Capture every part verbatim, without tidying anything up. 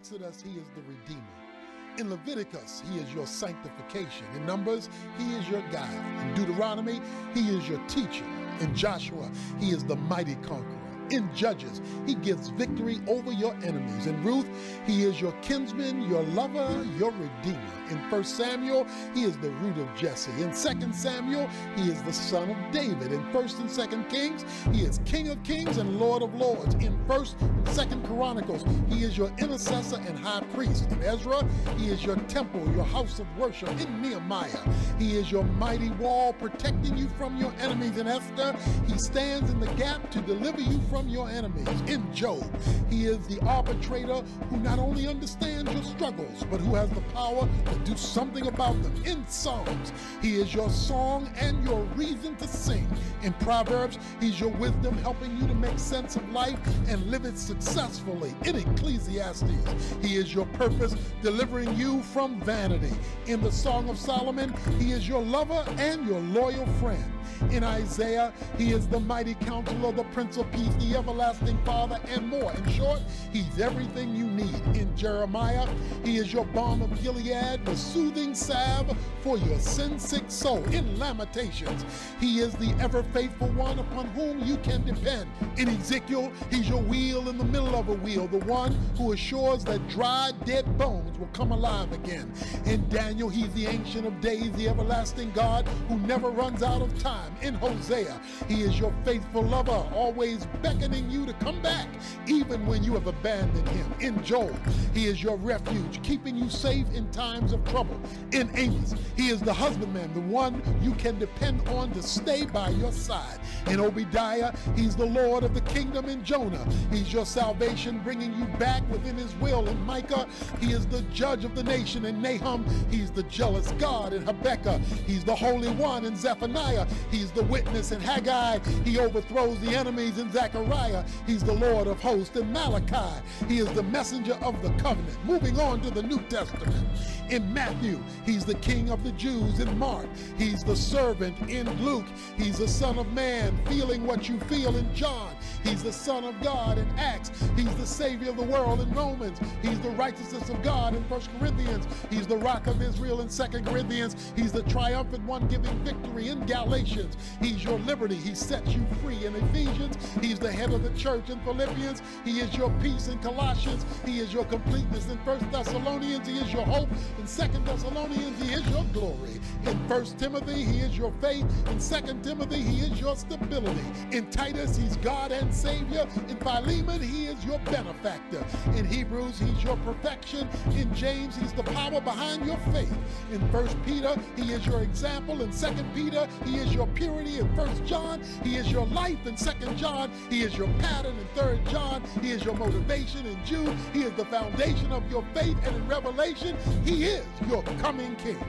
Exodus, he is the Redeemer. In Leviticus, he is your sanctification. In Numbers, he is your guide. In Deuteronomy, he is your teacher. In Joshua, he is the mighty conqueror. In Judges, he gives victory over your enemies. In Ruth, he is your kinsman, your lover, your redeemer. In First Samuel, he is the root of Jesse. In Second Samuel, he is the son of David. In First and Second Kings, he is King of Kings and Lord of Lords. In First and Second Chronicles, he is your intercessor and high priest. In Ezra, he is your temple, your house of worship. In Nehemiah, he is your mighty wall protecting you from your enemies. In Esther, he stands in the gap to deliver you from your enemies. In Job, he is the arbitrator who not only understands your struggles, but who has the power to do something about them. In Psalms, he is your song and your reason to sing. In Proverbs, he's your wisdom helping you to make sense of life and live it successfully. In Ecclesiastes, he is your purpose delivering you from vanity. In the Song of Solomon, he is your lover and your loyal friend. In Isaiah, he is the mighty counselor, the Prince of Peace, the everlasting Father, and more. In short, he's everything you need. In Jeremiah, he is your balm of Gilead, the soothing salve for your sin-sick soul. In Lamentations, he is the ever-faithful one upon whom you can depend. In Ezekiel, he's your wheel in the middle of a wheel, the one who assures that dry, dead bones will come alive again. In Daniel, he's the Ancient of Days, the everlasting God who never runs out of time. In Hosea, he is your faithful lover, always beckoning you to come back, even when you have abandoned him. In Joel, he is your refuge, keeping you safe in times of trouble. In Amos, he is the husbandman, the one you can depend on to stay by your side. In Obadiah, he's the Lord of the kingdom. In Jonah, he's your salvation, bringing you back within his will. In Micah, he is the judge of the nation. In Nahum, he's the jealous God. In Habakkuk, he's the Holy One. In Zephaniah, he's the witness. In Haggai, he overthrows the enemies. In Zechariah, he's the Lord of hosts. In Malachi, he is the messenger of the covenant. Moving on to the New Testament. In Matthew, he's the King of the Jews. In Mark, he's the servant. In Luke, he's the Son of Man, feeling what you feel. In John, he's the Son of God. In Acts, he's the Savior of the world. In Romans, he's the righteousness of God. In First Corinthians, he's the Rock of Israel. In Second Corinthians, he's the triumphant one giving victory. In Galatians, he's your liberty. He sets you free. In Ephesians, he's the head of the church. In Philippians, he is your peace. In Colossians, he is your completeness. In First Thessalonians, he is your hope. In Second Thessalonians, he is your glory. In First Timothy, he is your faith. In Second Timothy, he is your stability. In Titus, he's God and Savior. In Philemon, he is your benefactor. In Hebrews, he's your perfection. In James, he's the power behind your faith. In First Peter, he is your example. In Second Peter, he is your purity. In First John, he is your life. In Second John, he is your pattern. In Third John, he is your motivation. In Jude, he is the foundation of your faith. And in Revelation, he is your coming King.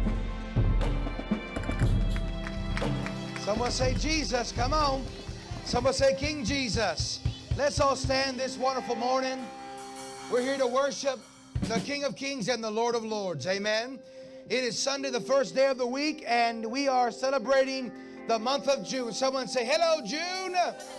Someone say Jesus, come on. Someone say King Jesus. Let's all stand this wonderful morning. We're here to worship the King of Kings and the Lord of Lords. Amen. It is Sunday, the first day of the week, and we are celebrating the month of June. Someone say, hello, June.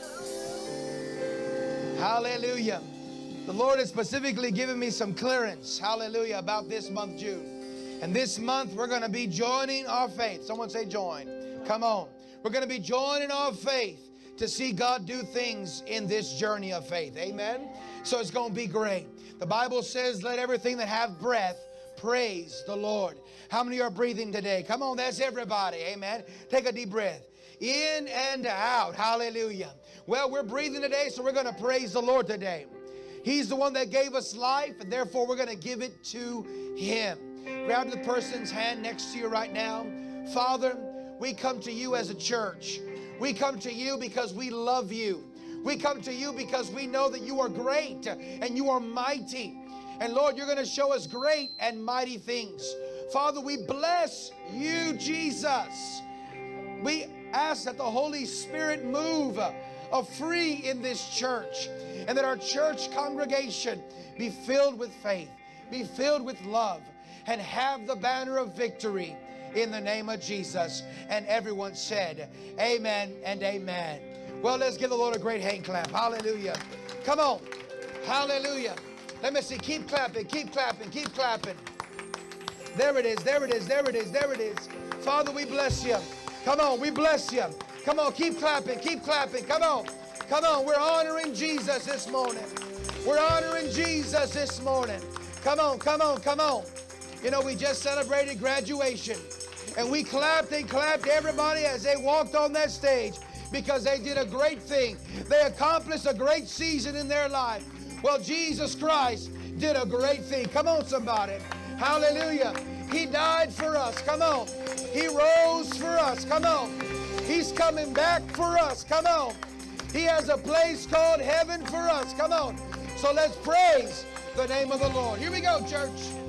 Hallelujah. The Lord has specifically given me some clearance, hallelujah, about this month, June. And this month, we're going to be joining our faith. Someone say join. Come on. We're going to be joining our faith to see God do things in this journey of faith. Amen. So it's going to be great. The Bible says, let everything that have breath praise the Lord. How many are breathing today? Come on, that's everybody. Amen. Take a deep breath. In and out. Hallelujah. Well, we're breathing today, so we're going to praise the Lord today. He's the one that gave us life, and therefore we're going to give it to Him. Grab the person's hand next to you right now. Father, we come to you as a church. We come to you because we love you. We come to you because we know that you are great and you are mighty. And Lord, you're going to show us great and mighty things. Father, we bless you, Jesus. We ask that the Holy Spirit move uh, free in this church, and that our church congregation be filled with faith, be filled with love, and have the banner of victory in the name of Jesus. And everyone said, amen and amen. Well, let's give the Lord a great hand clap. Hallelujah. Come on. Hallelujah. Let me see. Keep clapping, keep clapping, keep clapping. There it is, there it is, there it is, there it is. Father, we bless you. Come on, we bless you. Come on, keep clapping, keep clapping. Come on, come on. We're honoring Jesus this morning. We're honoring Jesus this morning. Come on, come on, come on. You know, we just celebrated graduation. And we clapped and clapped everybody as they walked on that stage because they did a great thing. They accomplished a great season in their life. Well, Jesus Christ did a great thing. Come on, somebody. Hallelujah. He died for us. Come on. He rose for us. Come on. He's coming back for us. Come on. He has a place called heaven for us. Come on. So let's praise the name of the Lord. Here we go, church.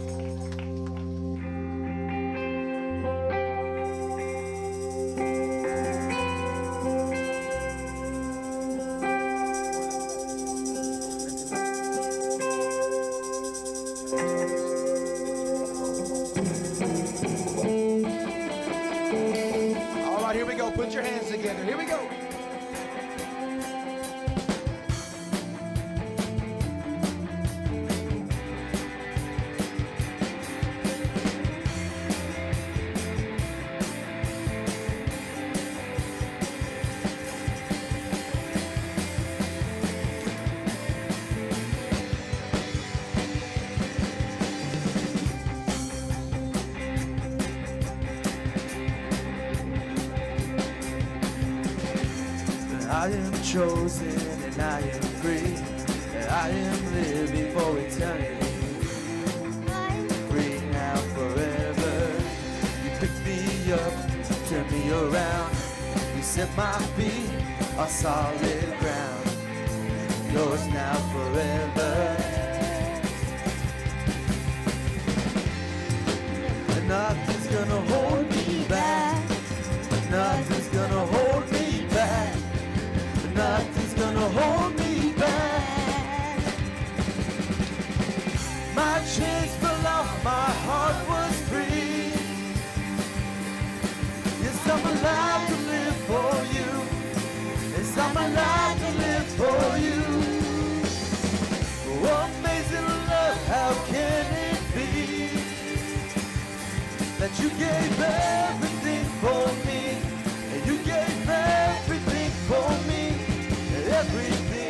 Put your hands together. Here we go. I am chosen and I am free. I am living for eternity. I'm free now forever. You picked me up, turned me around. You set my feet on solid ground. Yours now forever. And nothing's gonna hold me back. Nothing's gonna hold me back. Nothing's gonna hold me back. My chains fell off, my heart was free. Yes, I'm alive to live for you. Yes, I'm alive to live for you. Oh, amazing love, how can it be that you gave everything for me, and you gave everything for me. Everything.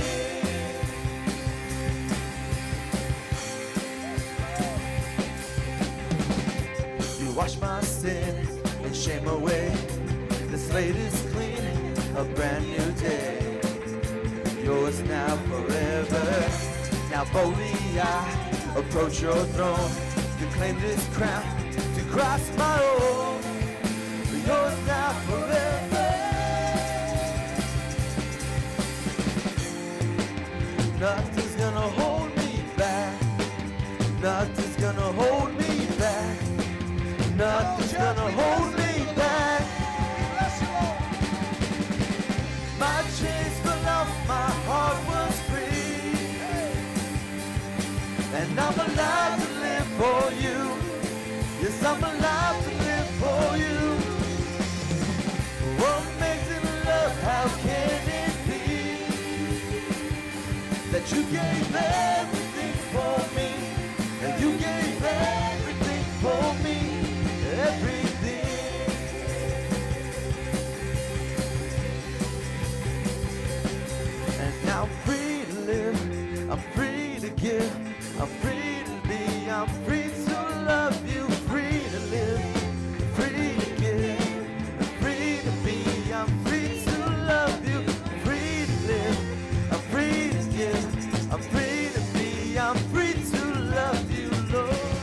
You wash my sin and shame away. The slate is clean, a brand new day. Yours now forever. Now boldly I approach your throne to claim this crown, to cross my own. Yours now forever. Nothing's gonna hold me back. Nothing's gonna hold me back. Nothing's gonna hold me back. My chains fell off, my heart was free. And I'm alive to live for you. Yes, I'm alive to live for you. Oh, amazing love, how can it be that you gave everything for me, and you gave everything for me, everything. And now I'm free to live, I'm free to give, I'm free to be, I'm free to love you, free to live, free to give, I'm free to be, I'm free to love you, free to live, I'm free to give, I'm free to be, I'm free to love you, Lord.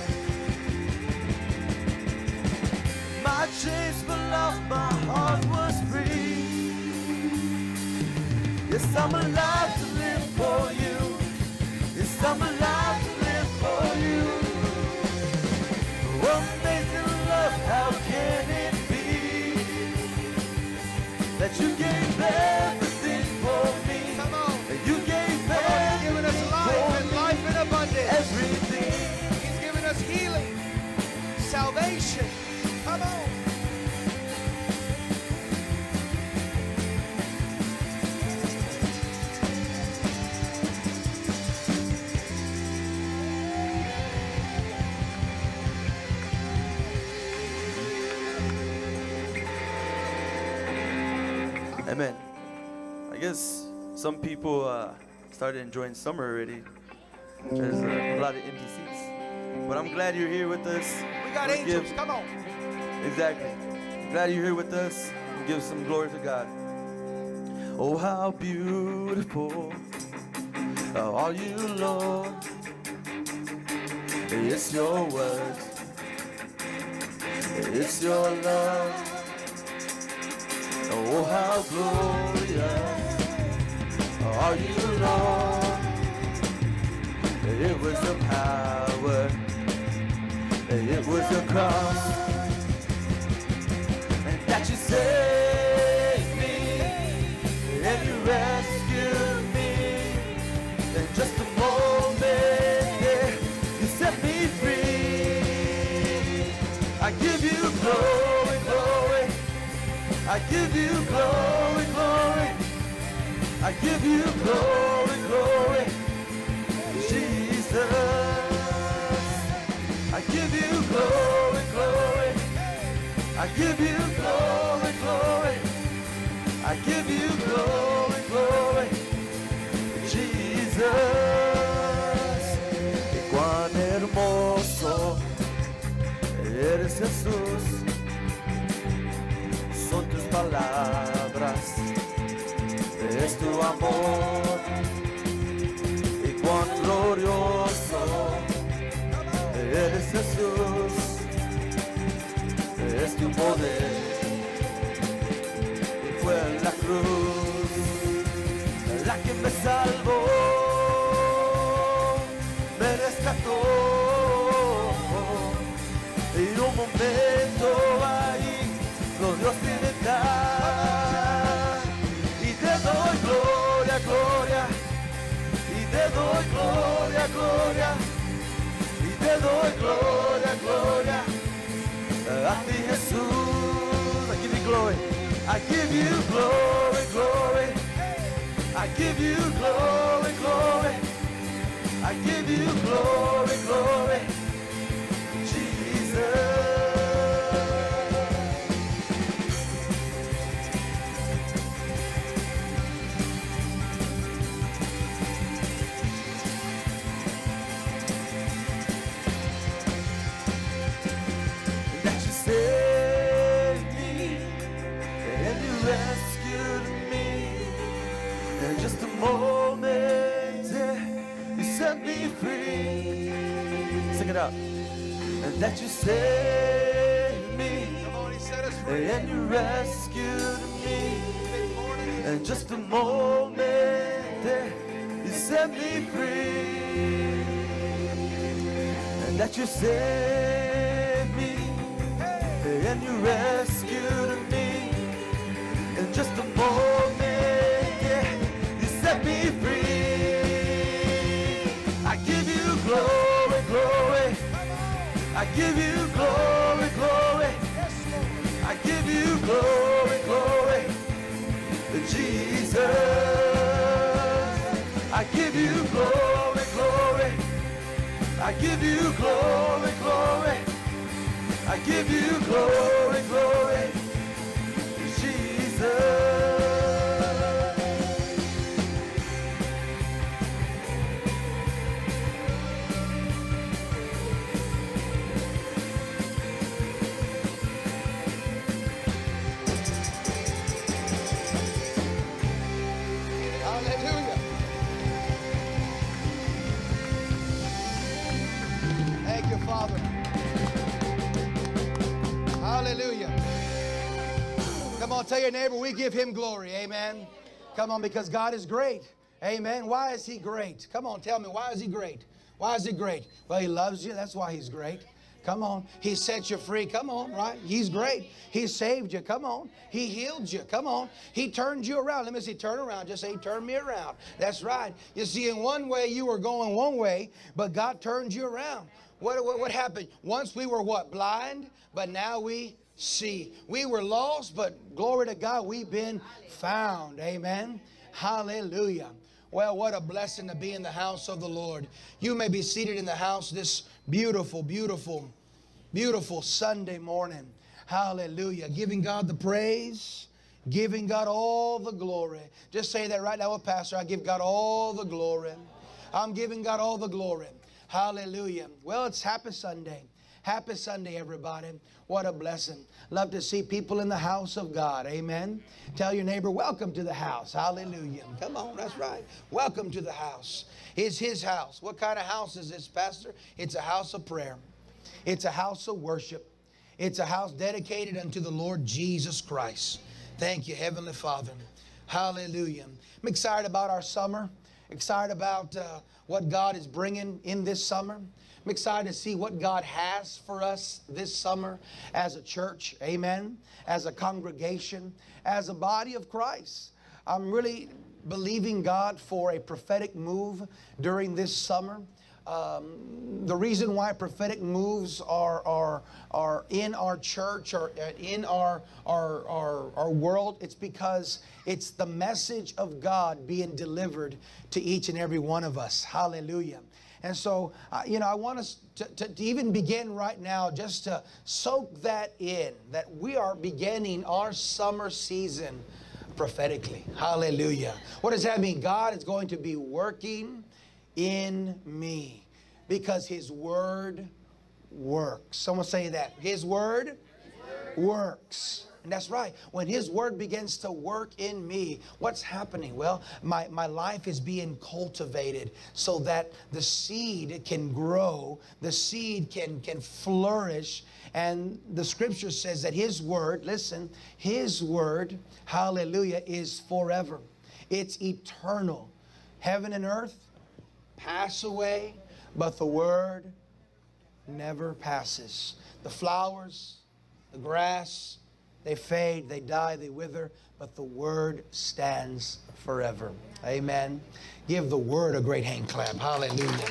My chains fell off, my heart was free. Yes, I'm alive to live for you. Yes, I'm alive to live for you. Oh, amazing love, how can it be that you gave everything for me? Come on. You gave Come on, he's given us everything life for and me. life in abundance. Everything. He's given us healing, salvation. Come on. Amen. I guess some people uh, started enjoying summer already. There's uh, a lot of empty seats. But I'm glad you're here with us. We got We'll angels. give- Come on. Exactly. Glad you're here with us. And give some glory to God. Oh, how beautiful are you, Lord. It's your words. It's your love. Oh, how glorious are you, Lord. It was the power. It was the cross. And that you saved me. And you rescued me. In just a moment, yeah, you set me free. I give you glory, glory. I give you glory, glory. I give you glory, glory. Jesus. I give you glory, glory. I give you glory, glory. I give you glory, glory. Jesus. Y cuán hermoso eres, Jesús. Son tus palabras, es tu amor. Y cuán glorioso eres, Jesús. Es tu poder. Y fue la cruz la que me salvó, me rescató. Y un momento ahí lo dio sin dejar. Y te doy gloria, gloria. Y te doy gloria, gloria. Y te doy gloria, gloria. A ti, Jesús. I give you glory. I give you glory, glory. I give you glory, glory. I give you glory, glory. Jesus. That you saved me and you rescued me. In just a moment, yeah, you set me free. Sing it out. And that you saved me Come on, he set us free. and you rescued me. In just a moment, yeah, you set me free. And that you saved me and you rescued me. In just a moment, yeah, you set me free. I give you glory, glory. I give you glory, glory. I give you glory, glory. Jesus. I give you glory, glory. I give you glory, glory. I give you glory, glory. Jesus. Hallelujah. Thank you, Father. Hallelujah. Come on, tell your neighbor, we give him glory. Amen. Come on, because God is great. Amen. Why is he great? Come on, tell me, why is he great? Why is he great? Well, he loves you. That's why he's great. Come on. He set you free. Come on, right? He's great. He saved you. Come on. He healed you. Come on. He turned you around. Let me see, turn around. Just say, turn me around. That's right. You see, in one way, you were going one way, but God turned you around. What, what, what happened? Once we were what? Blind, but now we see. We were lost, but glory to God, we've been found. Amen. Hallelujah. Well, what a blessing to be in the house of the Lord. You may be seated in the house this beautiful, beautiful, beautiful Sunday morning. Hallelujah. Giving God the praise, Giving God all the glory. Just say that right now with Pastor. I give God all the glory. I'm giving God all the glory. Hallelujah. Well, it's Happy Sunday. Happy Sunday, everybody. What a blessing. Love to see people in the house of God. Amen. Tell your neighbor, welcome to the house. Hallelujah. Come on, that's right. Welcome to the house. It's His house. What kind of house is this, Pastor? It's a house of prayer. It's a house of worship. It's a house dedicated unto the Lord Jesus Christ. Thank you, Heavenly Father. Hallelujah. I'm excited about our summer. Excited about uh, what God is bringing in this summer. I'm excited to see what God has for us this summer as a church, amen, as a congregation, as a body of Christ. I'm really believing God for a prophetic move during this summer. Um, the reason why prophetic moves are, are, are in our church or in our, our, our, our world, it's because it's the message of God being delivered to each and every one of us. Hallelujah. And so, uh, you know, I want us to, to, to even begin right now just to soak that in, that we are beginning our summer season prophetically. Hallelujah. What does that mean? God is going to be working in me because His Word works. Someone say that. His Word, His word works. And that's right. When His Word begins to work in me, what's happening? Well, my, my life is being cultivated so that the seed can grow, the seed can, can flourish. And the Scripture says that His Word, listen, His Word, hallelujah, is forever. It's eternal. Heaven and earth pass away, but the Word never passes. The flowers, the grass, they fade, they die, they wither, but the Word stands forever. Amen. Give the Word a great hand clap. Hallelujah.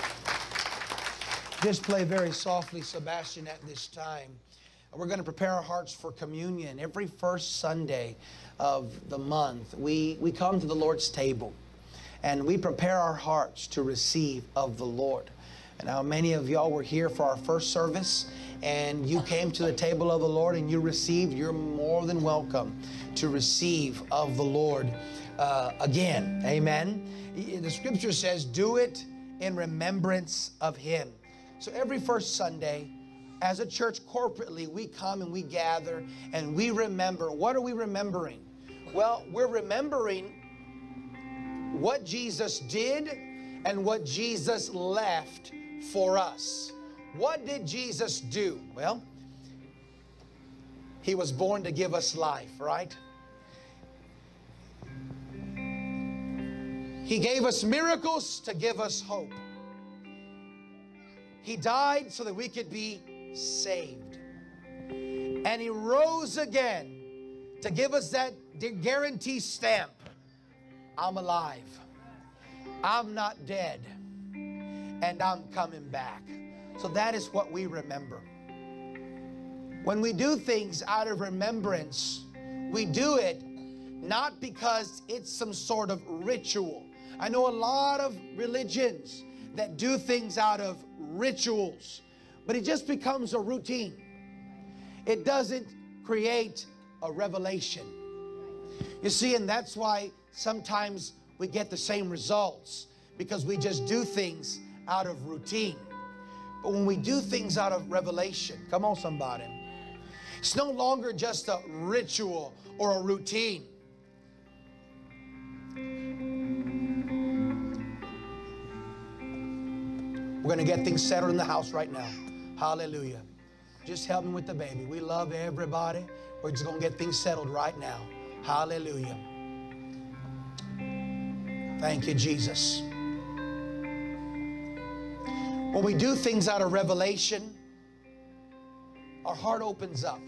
Just play very softly, Sebastian, at this time. We're going to prepare our hearts for communion. Every first Sunday of the month, we, we come to the Lord's table and we prepare our hearts to receive of the Lord. And now many of y'all were here for our first service and you came to the table of the Lord and you received. You're more than welcome to receive of the Lord uh, again. Amen. The Scripture says, do it in remembrance of Him. So every first Sunday, as a church corporately, we come and we gather and we remember. What are we remembering? Well, we're remembering what Jesus did and what Jesus left for us. What did Jesus do? Well, He was born to give us life, right? He gave us miracles to give us hope. He died so that we could be saved. And He rose again to give us that guarantee stamp. I'm alive. I'm not dead. And I'm coming back. So that is what we remember. When we do things out of remembrance, we do it not because it's some sort of ritual. I know a lot of religions that do things out of rituals, but it just becomes a routine. It doesn't create a revelation. You see, and that's why sometimes we get the same results, because we just do things out of routine. But when we do things out of revelation, come on somebody, it's no longer just a ritual or a routine. We're going to get things settled in the house right now. Hallelujah. Just help me with the baby. We love everybody. We're just going to get things settled right now. Hallelujah. Thank you, Jesus. When we do things out of revelation, our heart opens up.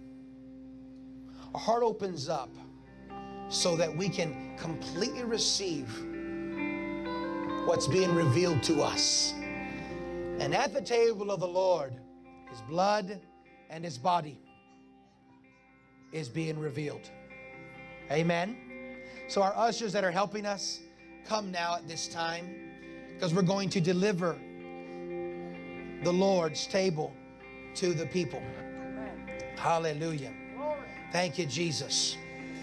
Our heart opens up so that we can completely receive what's being revealed to us. And at the table of the Lord, His blood and His body is being revealed. Amen. So our ushers that are helping us, come now at this time, because we're going to deliver the Lord's table to the people. Hallelujah. Thank you, Jesus.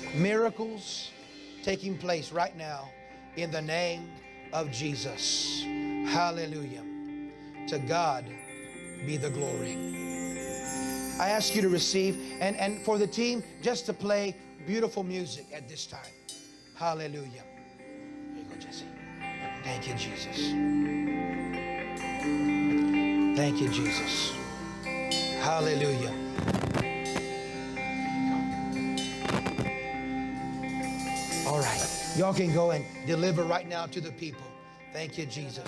Miracles taking place right now in the name of Jesus. Hallelujah. To God be the glory. I ask you to receive, and, and for the team, just to play beautiful music at this time. Hallelujah. Here you go, Jesse. Thank you, Jesus. Thank you, Jesus. Hallelujah. All right. Y'all can go and deliver right now to the people. Thank you, Jesus.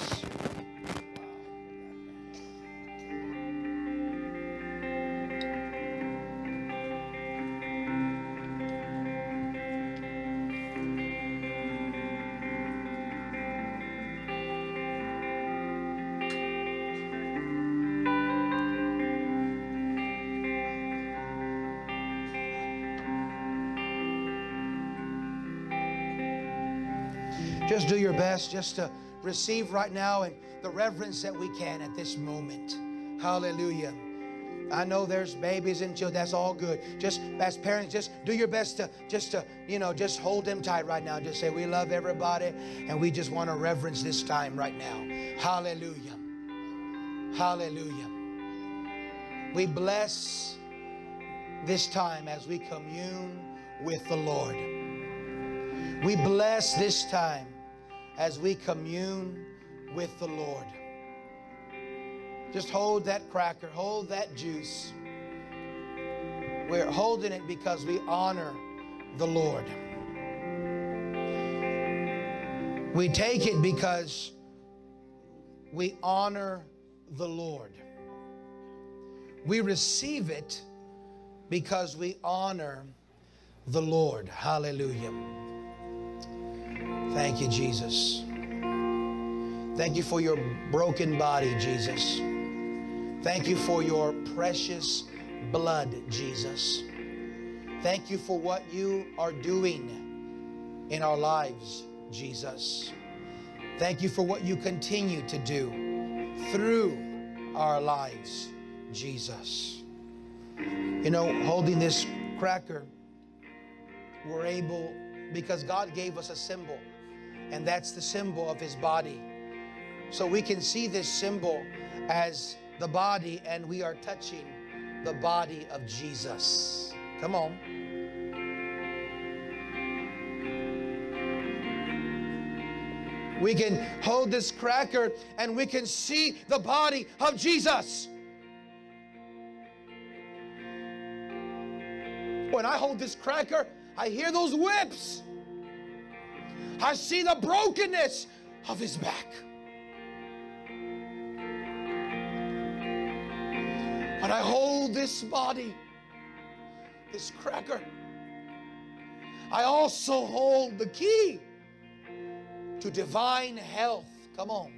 Just do your best just to receive right now and the reverence that we can at this moment. Hallelujah. I know there's babies and children. That's all good. Just as parents, just do your best to just to, you know, just hold them tight right now. Just say, we love everybody and we just want to reverence this time right now. Hallelujah. Hallelujah. We bless this time as we commune with the Lord. We bless this time as we commune with the Lord. Just hold that cracker, hold that juice. We're holding it because we honor the Lord. We take it because we honor the Lord. We receive it because we honor the Lord. Hallelujah. Thank you, Jesus. Thank you for your broken body, Jesus. Thank you for your precious blood, Jesus. Thank you for what you are doing in our lives, Jesus. Thank you for what you continue to do through our lives, Jesus. You know, holding this cracker, we're able, because God gave us a symbol, and that's the symbol of His body. So we can see this symbol as the body, and we are touching the body of Jesus. Come on. We can hold this cracker and we can see the body of Jesus. When I hold this cracker, I hear those whips. I see the brokenness of His back. When I hold this body, this cracker, I also hold the key to divine health. Come on.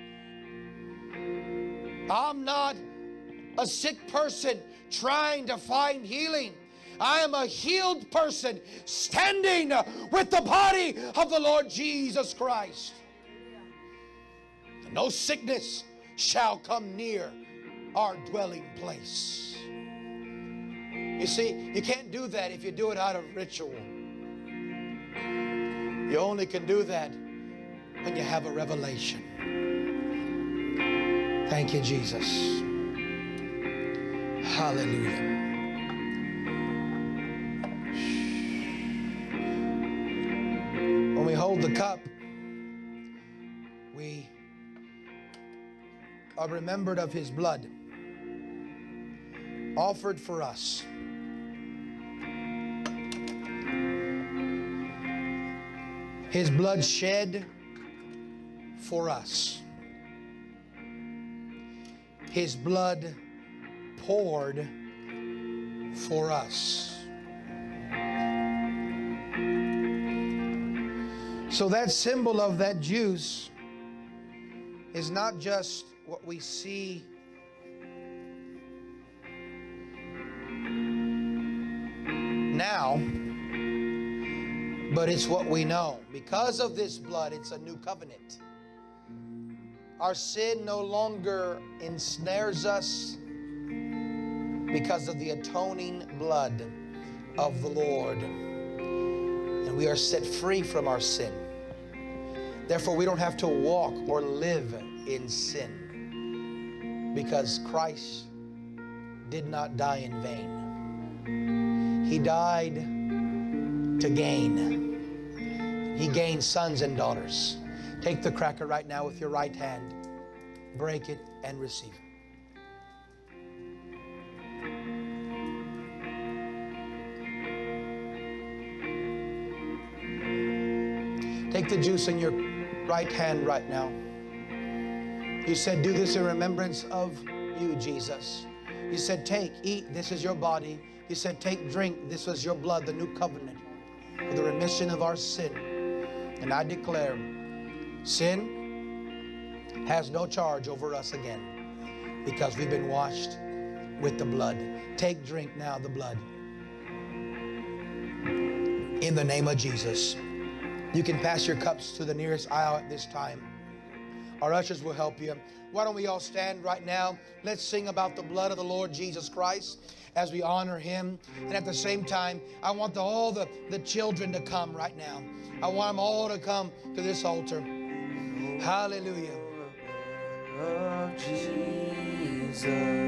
I'm not a sick person trying to find healing. I am a healed person standing with the body of the Lord Jesus Christ. No sickness shall come near our dwelling place. You see, you can't do that if you do it out of ritual. You only can do that when you have a revelation. Thank you, Jesus. Hallelujah. When we hold the cup, we are remembered of His blood offered for us. His blood shed for us. His blood poured for us. So that symbol of that juice is not just what we see now, but it's what we know. Because of this blood, it's a new covenant. Our sin no longer ensnares us because of the atoning blood of the Lord. and we are set free from our sin. Therefore, we don't have to walk or live in sin, because Christ did not die in vain. He died to gain. He gained sons and daughters. Take the cracker right now with your right hand, break it, and receive it. Take the juice in your right hand right now. You said, do this in remembrance of you, Jesus. You said, take, eat, this is your body. You said, take, drink, this is your blood, the new covenant, for the remission of our sin. And I declare, sin has no charge over us again, because we've been washed with the blood. Take, drink now the blood. In the name of Jesus. You can pass your cups to the nearest aisle at this time. Our ushers will help you. Why don't we all stand right now? Let's sing about the blood of the Lord Jesus Christ as we honor Him. And at the same time, I want the, all the, the children to come right now. I want them all to come to this altar. Hallelujah. Oh, Jesus.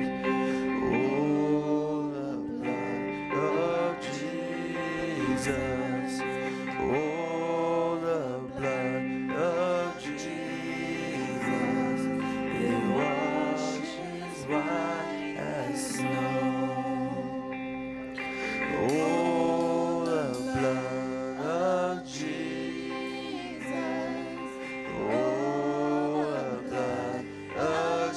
Oh, the blood of Jesus. Oh, the blood of Jesus. It washes white as snow. Oh, the blood of Jesus. Oh, the blood of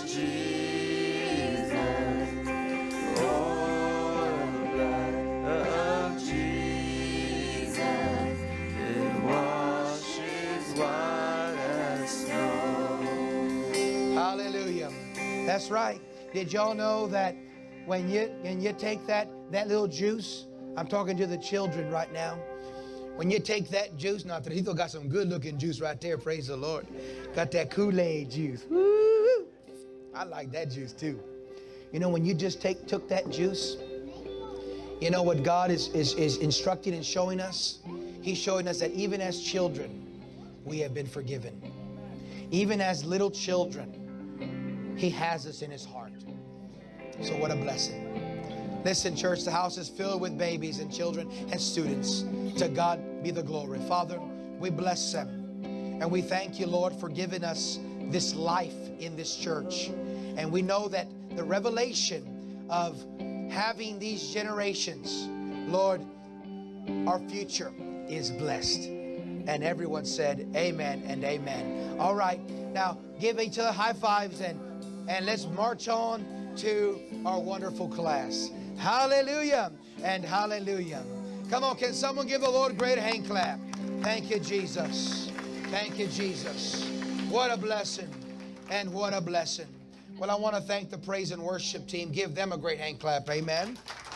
Jesus. Oh, the blood of Jesus. It washes white as snow. Hallelujah. That's right. Did y'all know that when you, when you take that, that little juice, I'm talking to the children right now. When you take that juice, not that he's got some good looking juice right there, praise the Lord. Got that Kool-Aid juice. Woo! I like that juice too. You know, when you just take took that juice, you know what God is, is, is instructing and showing us? He's showing us that even as children, we have been forgiven. Even as little children, He has us in His heart. So what a blessing. Listen, church, the house is filled with babies and children and students. To God be the glory. Father, we bless them. And we thank you, Lord, for giving us this life in this church. And we know that the revelation of having these generations, Lord, our future is blessed. And everyone said amen and amen. All right, now give each other high fives and, and let's march on to our wonderful class. Hallelujah and hallelujah. Come on, can someone give the Lord a great hand clap? Thank you, Jesus. Thank you, Jesus. What a blessing and what a blessing. Well, I want to thank the praise and worship team. Give them a great hand clap. Amen.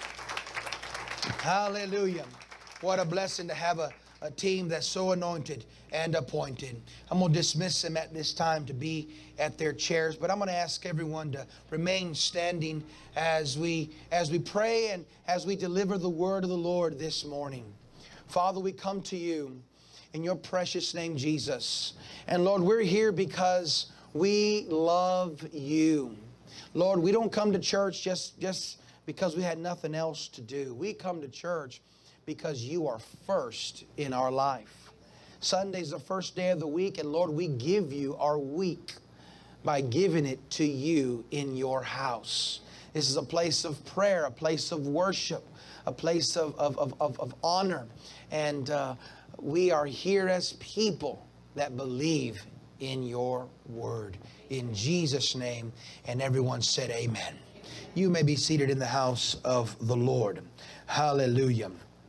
Hallelujah. What a blessing to have a, a team that's so anointed and appointed. I'm going to dismiss them at this time to be at their chairs, but I'm going to ask everyone to remain standing as we, as we pray and as we deliver the word of the Lord this morning. Father, we come to you in your precious name, Jesus. And Lord, we're here because we love you. Lord, we don't come to church just, just because we had nothing else to do. We come to church because you are first in our life. Sunday's the first day of the week, and Lord, we give you our week by giving it to you in your house. This is a place of prayer, a place of worship, a place of, of, of, of, of honor. And uh, we are here as people that believe in your word. In Jesus' name, and everyone said amen. You may be seated in the house of the Lord. Hallelujah.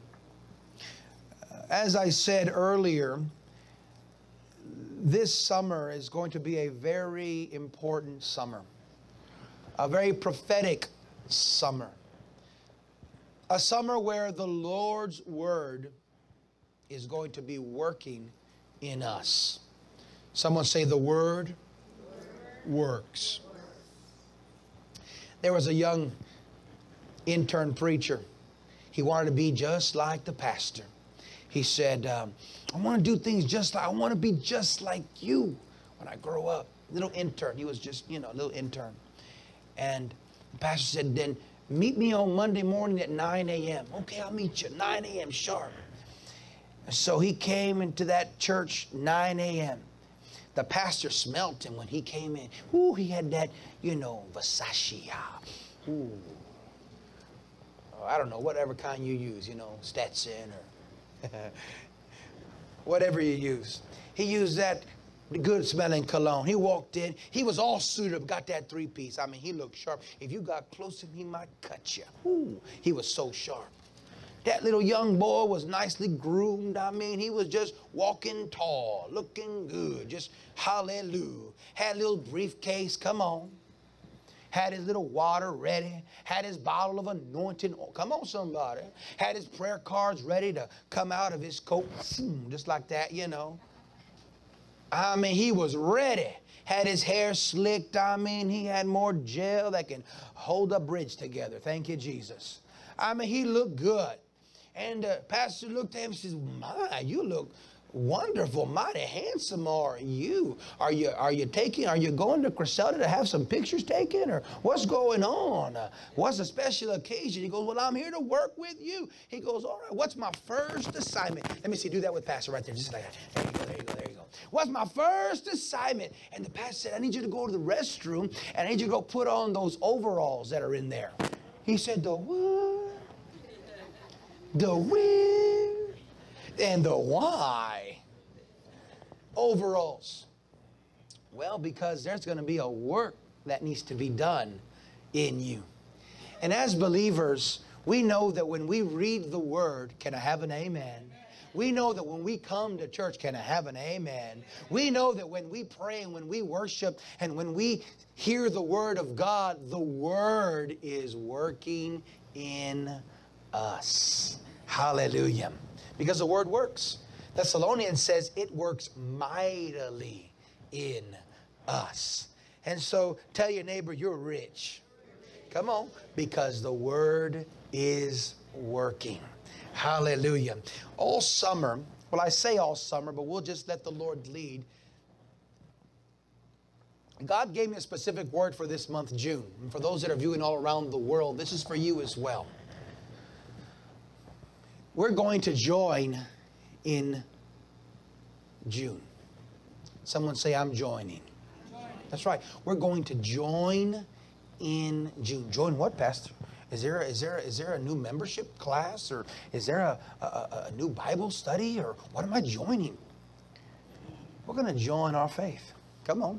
As I said earlier, this summer is going to be a very important summer, a very prophetic summer, a summer where the Lord's word is going to be working in us. Someone say, the word works. There was a young intern preacher. He wanted to be just like the pastor. he said, um, I want to do things just like, I want to be just like you when I grow up. Little intern. He was just, you know, a little intern. And the pastor said, then meet me on Monday morning at nine A M Okay, I'll meet you, nine A M sharp. And so he came into that church nine A M The pastor smelt him when he came in. Ooh, he had that, you know, Versace. Ooh. Oh, I don't know, whatever kind you use, you know, Stetson or whatever you use. He used that good smelling cologne. He walked in. He was all suited up, got that three piece. I mean, he looked sharp. If you got close to him, he might cut you. Ooh, he was so sharp. That little young boy was nicely groomed. I mean, he was just walking tall, looking good, just hallelujah. Had a little briefcase, come on. Had his little water ready. Had his bottle of anointing oil. Come on, somebody. Had his prayer cards ready to come out of his coat, just like that, you know. I mean, he was ready. Had his hair slicked. I mean, he had more gel that can hold a bridge together. Thank you, Jesus. I mean, he looked good. And the pastor looked at him and says, my, you look wonderful, mighty handsome are you. Are you, are you taking, are you going to Crescenta to have some pictures taken? Or what's going on? Uh, what's a special occasion? He goes, well, I'm here to work with you. He goes, all right, what's my first assignment? Let me see, do that with pastor right there, just like that. There you go, there you go, there you go. What's my first assignment? And the pastor said, I need you to go to the restroom and I need you to go put on those overalls that are in there. He said, the what? The where? And the why? Overalls. Well, because there's going to be a work that needs to be done in you. And as believers, we know that when we read the word, can I have an amen? We know that when we come to church, can I have an amen? We know that when we pray and when we worship and when we hear the word of God, the word is working in us. Hallelujah. Because the word works. Thessalonians says it works mightily in us. And so tell your neighbor you're rich. Come on. Because the word is working. Hallelujah. All summer, well, I say all summer, but we'll just let the Lord lead. God gave me a specific word for this month, June. And for those that are viewing all around the world, this is for you as well. We're going to join in June. Someone say, I'm joining. That's right. We're going to join in June. Join what, Pastor? Is there, is there, is there a new membership class? Or is there a, a, a new Bible study? Or what am I joining? We're going to join our faith. Come on.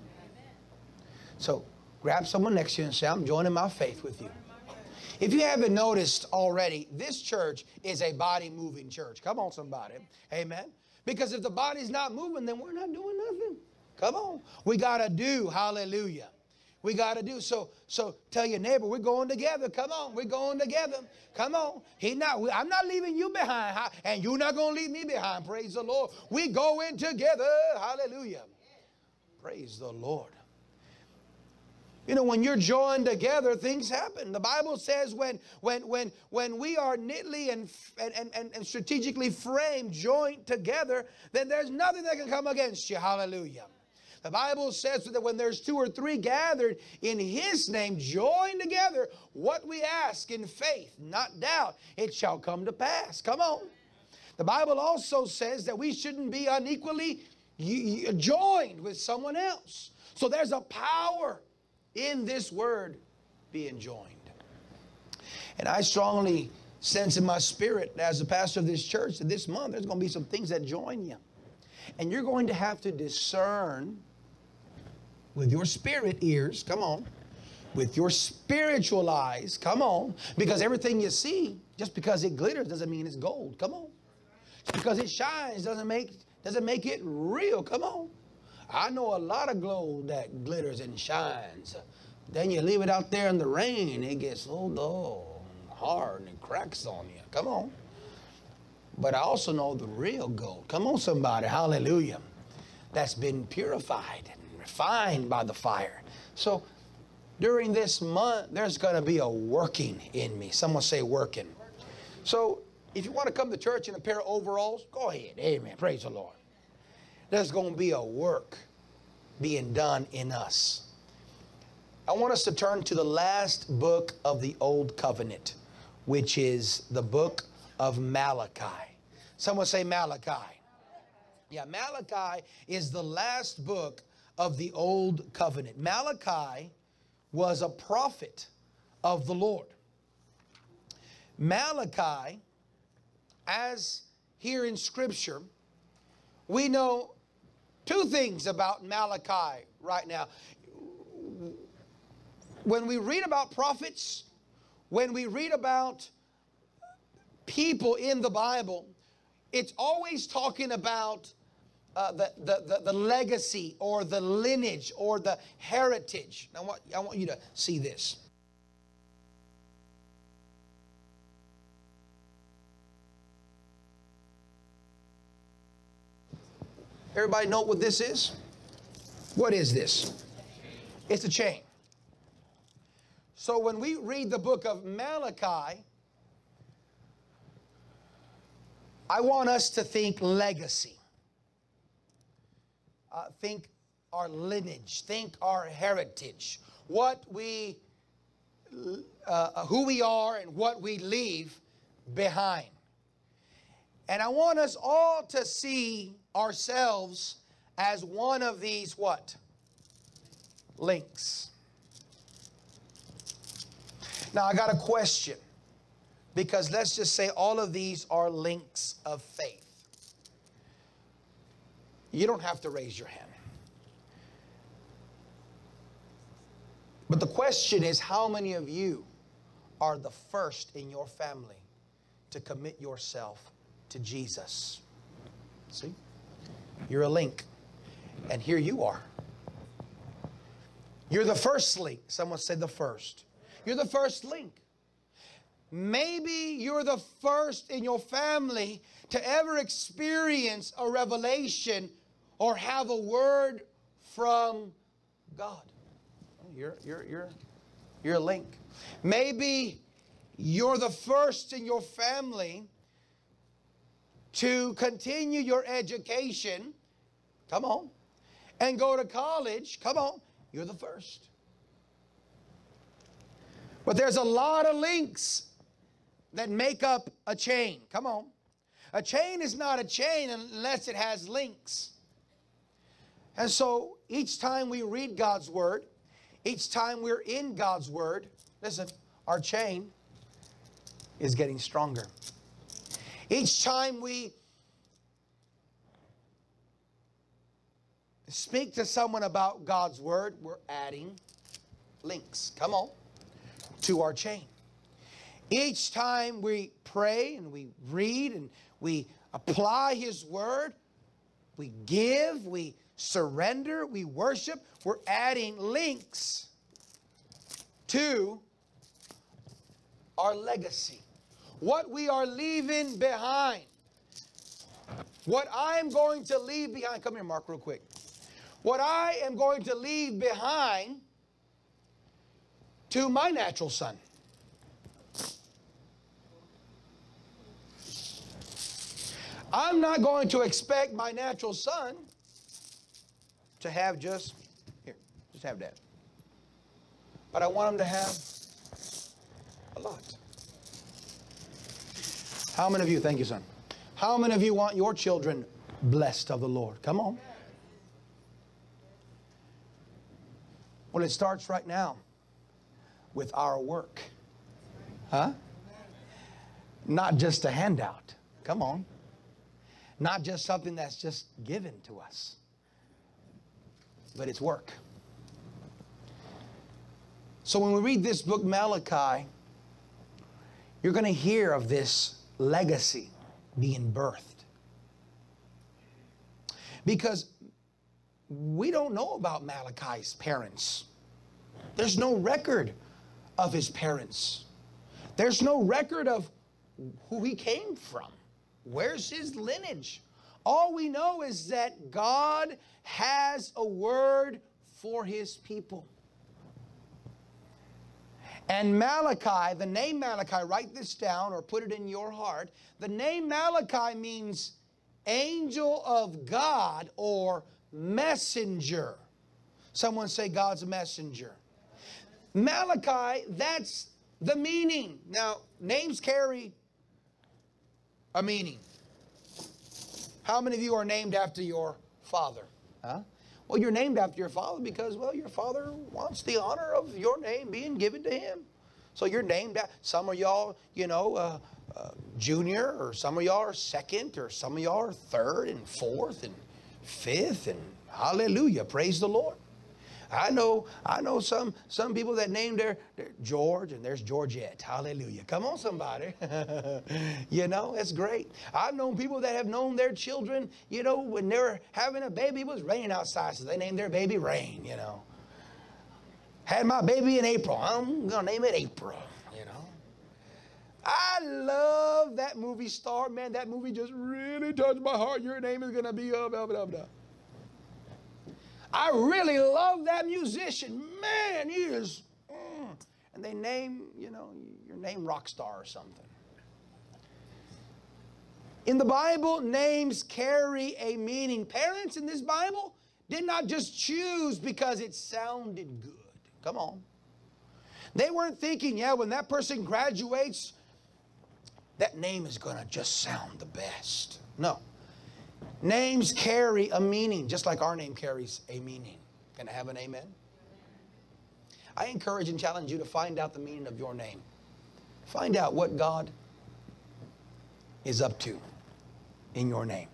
So grab someone next to you and say, I'm joining my faith with you. If you haven't noticed already, this church is a body-moving church. Come on, somebody. Amen. Because if the body's not moving, then we're not doing nothing. Come on. We got to do. Hallelujah. We got to do. So, so tell your neighbor, we're going together. Come on. We're going together. Come on. He not, I'm not leaving you behind. And you're not going to leave me behind. Praise the Lord. We going together. Hallelujah. Praise the Lord. You know, when you're joined together, things happen. The Bible says when, when, when, when we are knitly and, and, and, and strategically framed, joined together, then there's nothing that can come against you. Hallelujah. The Bible says that when there's two or three gathered in His name, joined together, what we ask in faith, not doubt, it shall come to pass. Come on. The Bible also says that we shouldn't be unequally joined with someone else. So there's a power in this word being joined. And I strongly sense in my spirit as the pastor of this church that this month there's going to be some things that join you. And you're going to have to discern with your spirit ears, come on, with your spiritual eyes, come on, because everything you see, just because it glitters doesn't mean it's gold, come on. Just because it shines doesn't make, doesn't make it real, come on. I know a lot of gold that glitters and shines. Then you leave it out there in the rain, it gets so dull and hard and it cracks on you. Come on. But I also know the real gold. Come on, somebody. Hallelujah. That's been purified and refined by the fire. So during this month, there's going to be a working in me. Someone say working. So If you want to come to church in a pair of overalls, go ahead. Amen. Praise the Lord. There's going to be a work being done in us. I want us to turn to the last book of the Old Covenant, which is the book of Malachi. Someone say Malachi. Yeah, Malachi is the last book of the Old Covenant. Malachi was a prophet of the Lord. Malachi, as here in Scripture, we know two things about Malachi right now. When we read about prophets, when we read about people in the Bible, it's always talking about uh, the, the, the, the legacy or the lineage or the heritage. Now, I want, I want you to see this. Everybody know what this is? What is this? It's a chain. So when we read the book of Malachi, I want us to think legacy. Uh, think our lineage. Think our heritage. What we, uh, who we are and what we leave behind. And I want us all to see ourselves as one of these what? Links. Now I got a question, because let's just say all of these are links of faith. You don't have to raise your hand. But the question is, how many of you are the first in your family to commit yourself to Jesus? See? You're a link. And here you are. You're the first link. Someone said the first. You're the first link. Maybe you're the first in your family to ever experience a revelation or have a word from God. You're, you're, you're, you're a link. Maybe you're the first in your family to continue your education, come on, and go to college, come on, you're the first. But there's a lot of links that make up a chain, come on. A chain is not a chain unless it has links. And so each time we read God's Word, each time we're in God's Word, listen, our chain is getting stronger. Each time we speak to someone about God's Word, we're adding links, come on, to our chain. Each time we pray and we read and we apply His Word, we give, we surrender, we worship, we're adding links to our legacy. What we are leaving behind. What I am going to leave behind. Come here, Mark, real quick. What I am going to leave behind to my natural son. I'm not going to expect my natural son to have just, here, just have that. But I want him to have a lot. How many of you, thank you, son. How many of you want your children blessed of the Lord? Come on. Well, it starts right now with our work. Huh? Not just a handout. Come on. Not just something that's just given to us. But it's work. So when we read this book, Malachi, you're going to hear of this legacy being birthed. Because we don't know about Malachi's parents. There's no record of his parents. There's no record of who he came from. Where's his lineage? All we know is that God has a word for his people. And Malachi, the name Malachi, write this down or put it in your heart. The name Malachi means angel of God or messenger. Someone say God's messenger. Malachi, that's the meaning. Now, names carry a meaning. How many of you are named after your father? Huh? Well, you're named after your father because, well, your father wants the honor of your name being given to him. So you're named after, some of y'all, you know, uh, uh, junior, or some of y'all are second, or some of y'all are third and fourth and fifth, and hallelujah, praise the Lord. I know, I know some, some people that named their, their George, and there's Georgette. Hallelujah. Come on, somebody. You know, that's great. I've known people that have known their children, you know, when they were having a baby, it was raining outside, so they named their baby Rain, you know. Had my baby in April. I'm going to name it April, you know. I love that movie star. Man, that movie just really touched my heart. Your name is going to be uh, blah, blah, blah. I really love that musician. Man, he is. Mm. And they name, you know, your name Rockstar or something. In the Bible, names carry a meaning. Parents in this Bible did not just choose because it sounded good. Come on. They weren't thinking, yeah, when that person graduates, that name is going to just sound the best. No. Names carry a meaning, just like our name carries a meaning. Can I have an amen? I encourage and challenge you to find out the meaning of your name. Find out what God is up to in your name.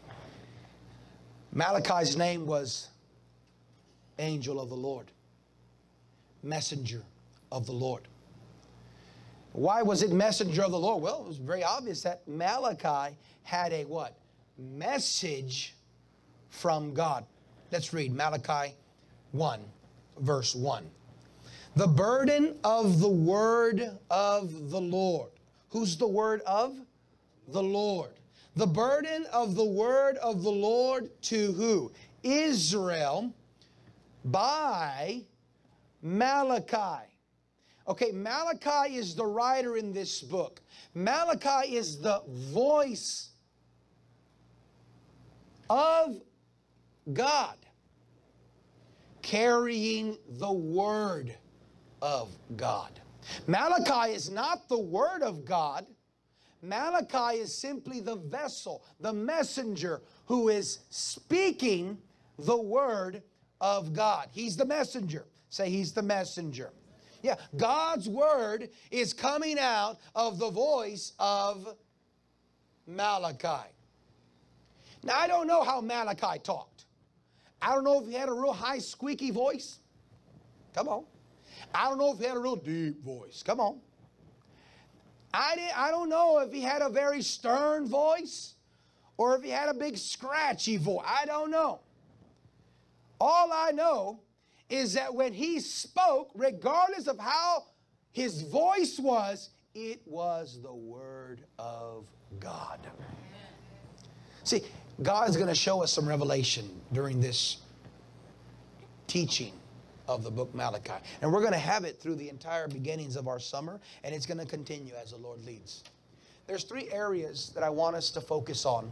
Malachi's name was Angel of the Lord, Messenger of the Lord. Why was it Messenger of the Lord? Well, it was very obvious that Malachi had a what? Message from God. Let's read Malachi one, verse one. The burden of the word of the Lord. Who's the word of? The Lord. The burden of the word of the Lord to who? Israel by Malachi. Okay, Malachi is the writer in this book. Malachi is the voice of God, carrying the word of God. Malachi is not the word of God. Malachi is simply the vessel, the messenger who is speaking the word of God. He's the messenger. Say, he's the messenger. Yeah, God's word is coming out of the voice of Malachi. Now, I don't know how Malachi talked. I don't know if he had a real high, squeaky voice. Come on. I don't know if he had a real deep voice. Come on. I, did, I don't know if he had a very stern voice or if he had a big scratchy voice. I don't know. All I know is that when he spoke, regardless of how his voice was, it was the word of God. See, God's going to show us some revelation during this teaching of the book Malachi. And we're going to have it through the entire beginnings of our summer, and it's going to continue as the Lord leads. There's three areas that I want us to focus on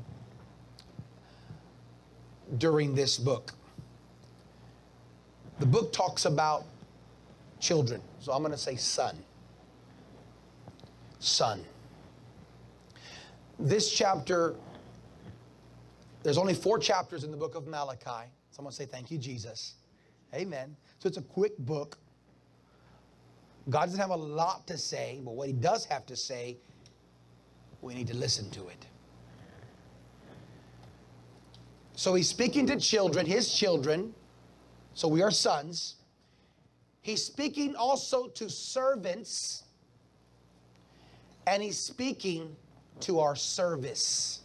during this book. The book talks about children, so I'm going to say son. Son. This chapter, there's only four chapters in the book of Malachi. Someone say, thank you, Jesus. Amen. So it's a quick book. God doesn't have a lot to say, but what he does have to say, we need to listen to it. So he's speaking to children, his children. So we are sons. He's speaking also to servants. And he's speaking to our service.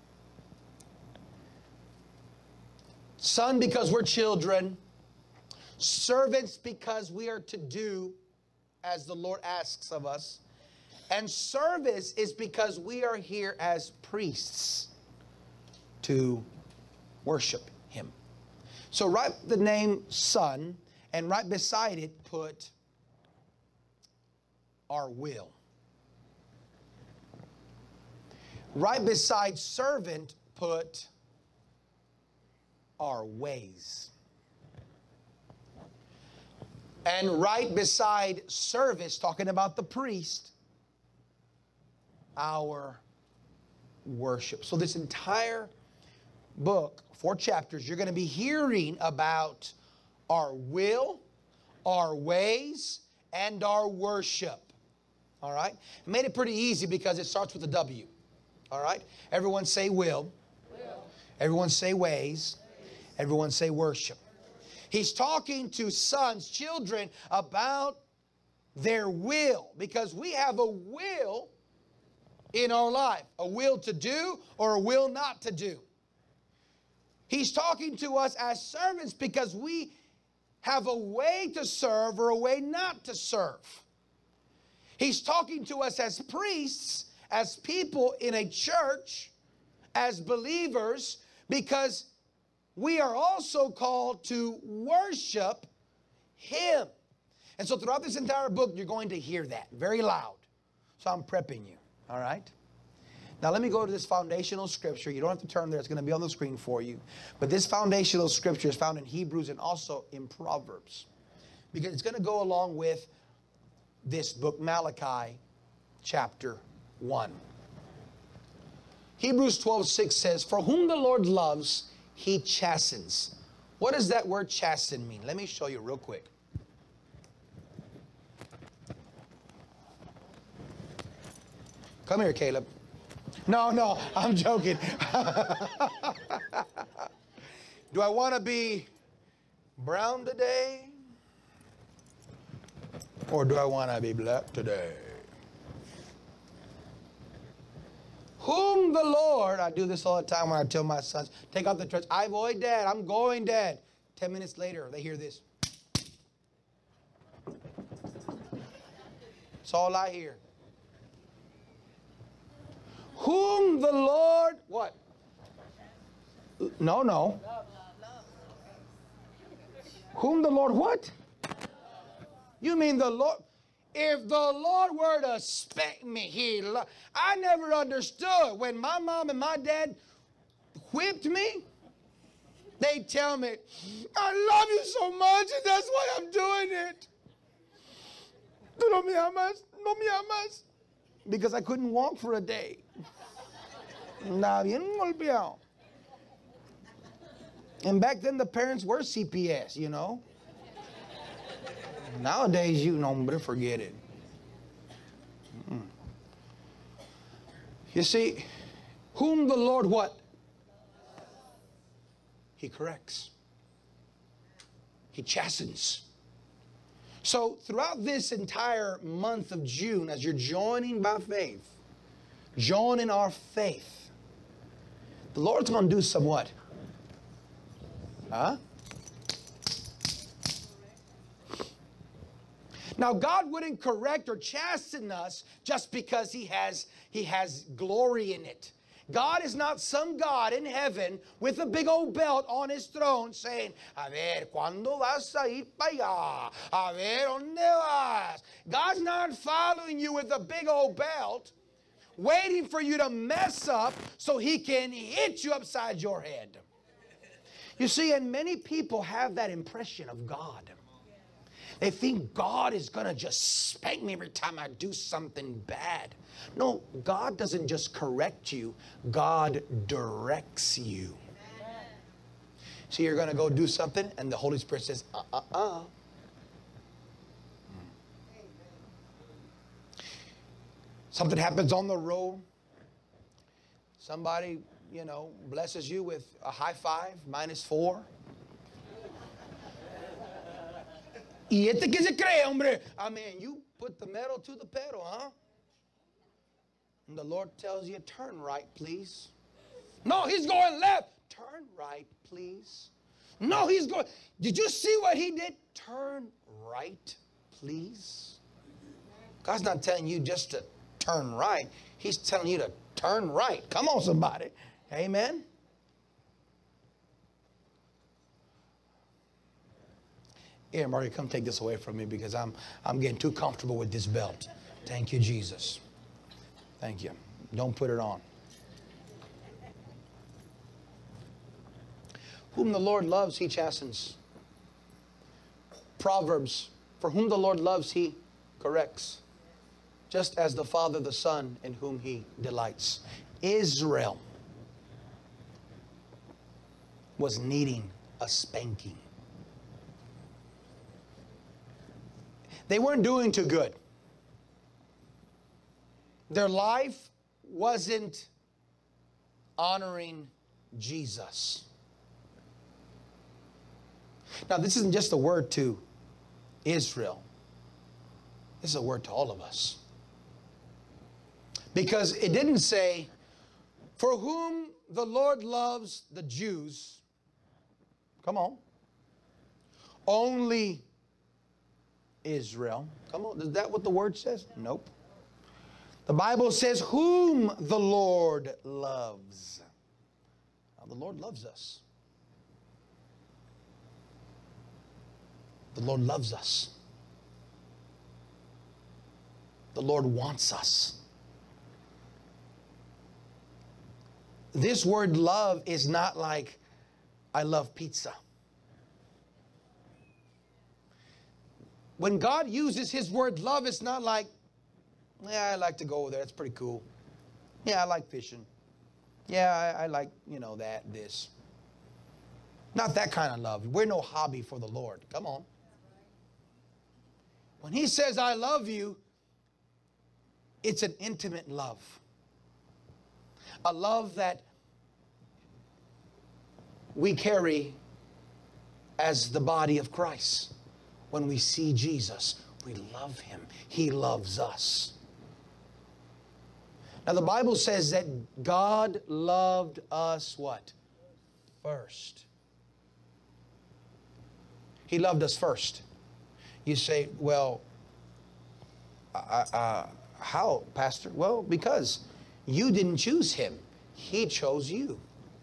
Son, because we're children. Servants, because we are to do as the Lord asks of us. And service is because we are here as priests to worship him. So write the name son, and right beside it put our will. Right beside servant, put our ways. And right beside service, talking about the priest, our worship. So this entire book, four chapters, you're going to be hearing about our will, our ways, and our worship. All right? I made it pretty easy because it starts with a W. All right? Everyone say will. Will. Everyone say ways. Everyone say worship. He's talking to sons, children, about their will, because we have a will in our life, a will to do or a will not to do. He's talking to us as servants because we have a way to serve or a way not to serve. He's talking to us as priests, as people in a church, as believers, because we are also called to worship Him. And so throughout this entire book, you're going to hear that very loud. So I'm prepping you, all right? Now let me go to this foundational scripture. You don't have to turn there. It's going to be on the screen for you. But this foundational scripture is found in Hebrews and also in Proverbs, because it's going to go along with this book, Malachi chapter one. Hebrews twelve six says, "For whom the Lord loves, He chastens." What does that word chasten mean? Let me show you real quick. Come here, Caleb. No, no, I'm joking. Do I want to be brown today? Or do I want to be black today? Whom the Lord, I do this all the time when I tell my sons, take out the trash. I void, Dad, I'm going, Dad. Ten minutes later, they hear this. That's all I hear. Whom the Lord, what? No, no. Whom the Lord what? You mean the Lord? If the Lord were to spank me, He lo- I never understood. When my mom and my dad whipped me, they tell me, I love you so much and that's why I'm doing it. Tú no me amas, no me amas. Because I couldn't walk for a day. Andaba bien golpeado. And back then the parents were C P S, you know. Nowadays, you know, but forget it. Mm-mm. You see, whom the Lord what? He corrects. He chastens. So throughout this entire month of June, as you're joining by faith, joining our faith, the Lord's going to do some what? Huh? Now, God wouldn't correct or chasten us just because He has, He has glory in it. God is not some God in heaven with a big old belt on His throne saying, a ver, ¿cuándo vas a ir para allá? A ver, ¿dónde vas? God's not following you with a big old belt, waiting for you to mess up so He can hit you upside your head. You see, and many people have that impression of God. They think God is going to just spank me every time I do something bad. No, God doesn't just correct you. God directs you. So you're going to go do something and the Holy Spirit says, uh-uh-uh. Something happens on the road. Somebody, you know, blesses you with a high five, minus four. Y este que se cree, hombre. I mean, you put the metal to the pedal, huh? And the Lord tells you, turn right, please. No, he's going left. Turn right, please. No, he's going. Did you see what he did? Turn right, please. God's not telling you just to turn right. He's telling you to turn right. Come on, somebody. Amen. Here, Mario, come take this away from me because I'm, I'm getting too comfortable with this belt. Thank you, Jesus. Thank you. Don't put it on. Whom the Lord loves, He chastens. Proverbs, for whom the Lord loves, He corrects. Just as the Father the Son in whom He delights. Israel was needing a spanking. They weren't doing too good. Their life wasn't honoring Jesus. Now, this isn't just a word to Israel. This is a word to all of us. Because it didn't say, for whom the Lord loves the Jews. Come on. Only Israel. Come on. Is that what the word says? Nope. The Bible says, whom the Lord loves. Now, the Lord loves us. The Lord loves us. The Lord wants us. This word love is not like, I love pizza. When God uses His word love, it's not like, yeah, I like to go over there. That's pretty cool. Yeah, I like fishing. Yeah, I, I like, you know, that, this. Not that kind of love. We're no hobby for the Lord. Come on. When He says, I love you, it's an intimate love. A love that we carry as the body of Christ. When we see Jesus, we love Him. He loves us. Now the Bible says that God loved us what? First. He loved us first. You say, well, uh, uh, how, Pastor? Well, because you didn't choose Him. He chose you.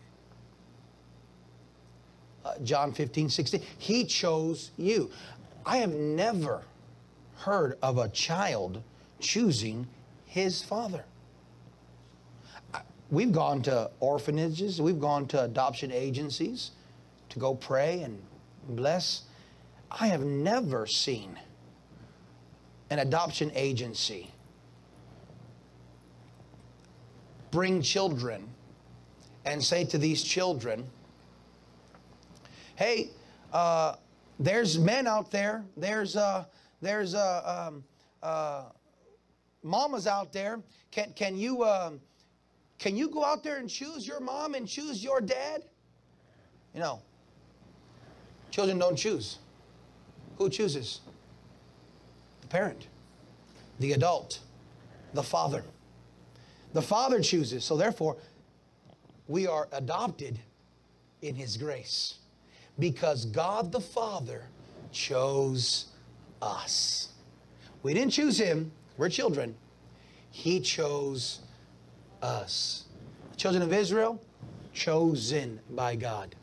Uh, John fifteen, sixteen. He chose you. I have never heard of a child choosing his father. We've gone to orphanages. We've gone to adoption agencies to go pray and bless. I have never seen an adoption agency bring children and say to these children, hey, uh, there's men out there, there's, uh, there's uh, um, uh, mamas out there, can, can, you, uh, can you go out there and choose your mom and choose your dad? You know, children don't choose. Who chooses? The parent, the adult, the father. The Father chooses, so therefore, we are adopted in His grace because God the Father chose us. We didn't choose Him. We're children. He chose us. The children of Israel, chosen by God.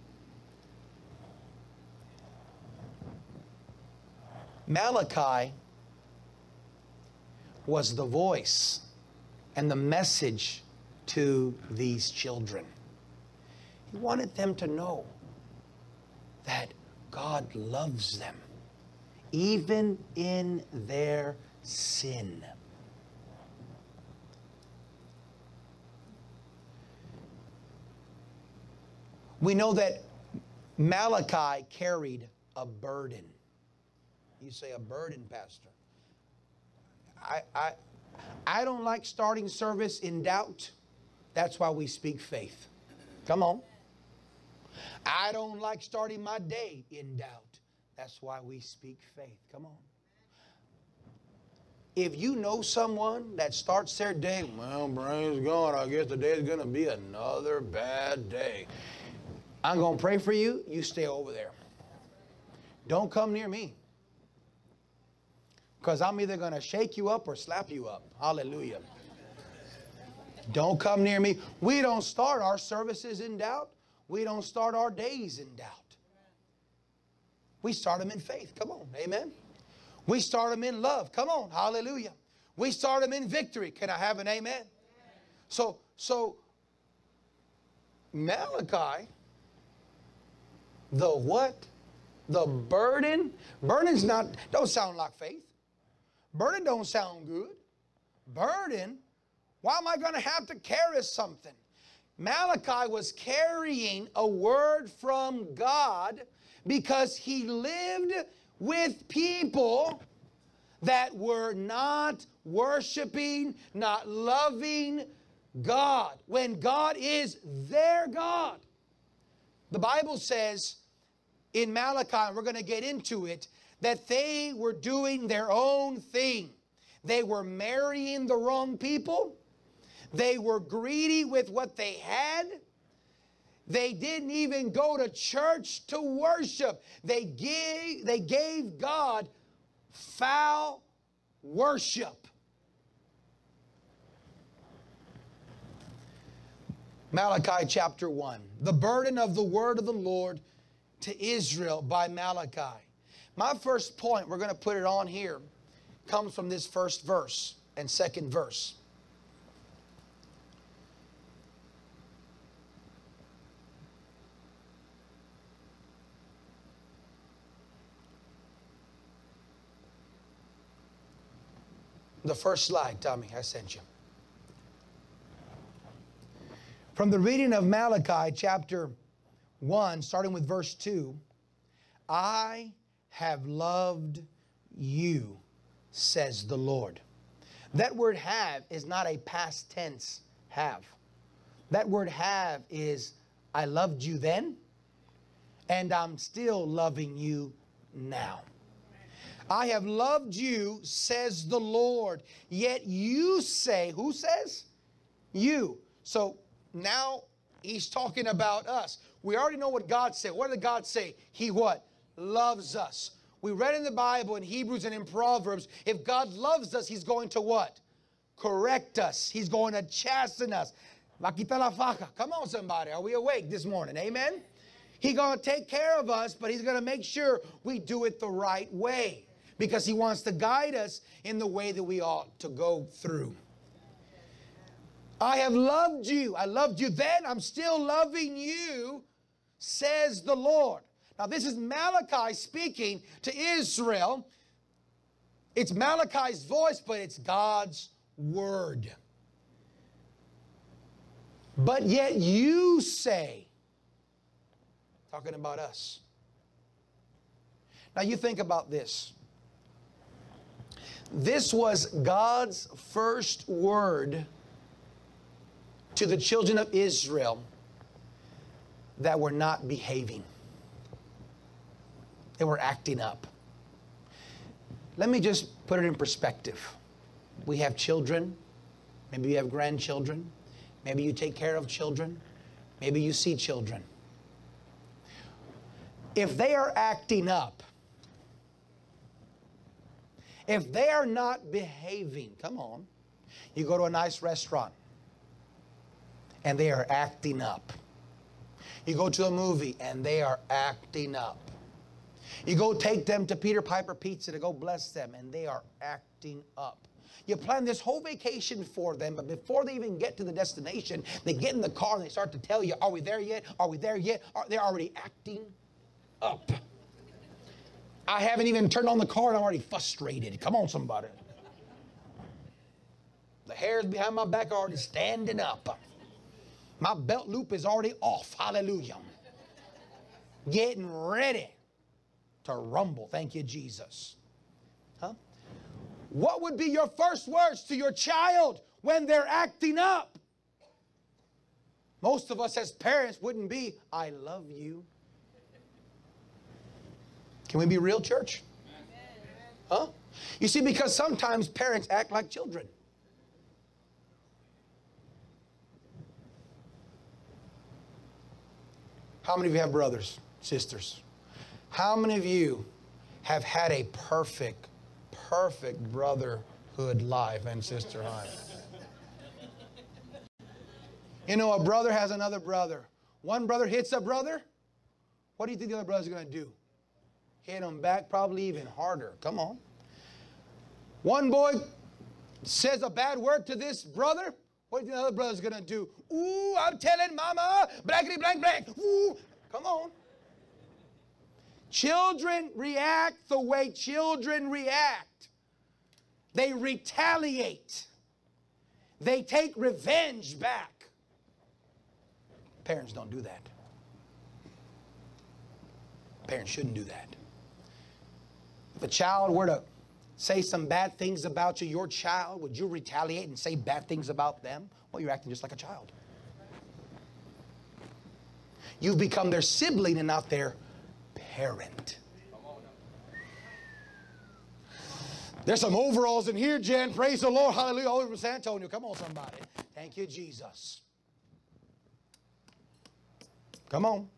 Malachi was the voice and the message to these children. He wanted them to know that God loves them, even in their sin. We know that Malachi carried a burden. You say a burden, Pastor. I, I, I don't like starting service in doubt. That's why we speak faith. Come on. I don't like starting my day in doubt. That's why we speak faith. Come on. If you know someone that starts their day, well, praise God, I guess the day is going to be another bad day. I'm going to pray for you. You stay over there. Don't come near me. Because I'm either going to shake you up or slap you up. Hallelujah. Don't come near me. We don't start our services in doubt. We don't start our days in doubt. We start them in faith. Come on. Amen. We start them in love. Come on. Hallelujah. We start them in victory. Can I have an amen? So, so Malachi, the what? The burden. Burden's not, don't sound like faith. Burden don't sound good. Burden, why am I going to have to carry something? Malachi was carrying a word from God because he lived with people that were not worshiping, not loving God, when God is their God. The Bible says in Malachi, and we're going to get into it, that they were doing their own thing. They were marrying the wrong people. They were greedy with what they had. They didn't even go to church to worship. They gave, they gave God foul worship. Malachi chapter one. The burden of the word of the Lord to Israel by Malachi. My first point, we're going to put it on here, comes from this first verse and second verse. The first slide, Tommy, I sent you. From the reading of Malachi chapter one, starting with verse two, I have loved you, says the Lord. That word have is not a past tense have. That word have is I loved you then, and I'm still loving you now. I have loved you, says the Lord. Yet you say, who says? You. So now he's talking about us. We already know what God said. What did God say? He what? Loves us. We read in the Bible, in Hebrews and in Proverbs, if God loves us, he's going to what? Correct us. He's going to chasten us. Va quitar la faja. Come on, somebody. Are we awake this morning? Amen? He's going to take care of us, but he's going to make sure we do it the right way, because he wants to guide us in the way that we ought to go through. I have loved you. I loved you then. I'm still loving you, says the Lord. Now this is Malachi speaking to Israel. It's Malachi's voice, but it's God's word. But yet you say, talking about us. Now you think about this. This was God's first word to the children of Israel that were not behaving. They were acting up. Let me just put it in perspective. We have children. Maybe you have grandchildren. Maybe you take care of children. Maybe you see children. If they are acting up, if they are not behaving, come on, you go to a nice restaurant and they are acting up. You go to a movie and they are acting up. You go take them to Peter Piper Pizza to go bless them and they are acting up. You plan this whole vacation for them, but before they even get to the destination, they get in the car and they start to tell you, are we there yet? Are we there yet? Are, they're already acting up. I haven't even turned on the car and I'm already frustrated. Come on, somebody. The hairs behind my back are already standing up. My belt loop is already off. Hallelujah. Getting ready to rumble. Thank you, Jesus. Huh? What would be your first words to your child when they're acting up? Most of us as parents wouldn't be, I love you. Can we be real, church? Huh? You see, because sometimes parents act like children. How many of you have brothers, sisters? How many of you have had a perfect, perfect brotherhood life and sisterhood? You know, a brother has another brother. One brother hits a brother. What do you think the other brother's going to do? Hit him back, probably even harder. Come on. One boy says a bad word to this brother, what do you think the other brother's going to do? Ooh, I'm telling mama, blankety blank blank. Ooh, come on. Children react the way children react. They retaliate. They take revenge back. Parents don't do that. Parents shouldn't do that. If a child were to say some bad things about you, your child, would you retaliate and say bad things about them? Well, you're acting just like a child. You've become their sibling and not their parent. There's some overalls in here, Jen. Praise the Lord. Hallelujah. All over San Antonio. Come on, somebody. Thank you, Jesus. Come on.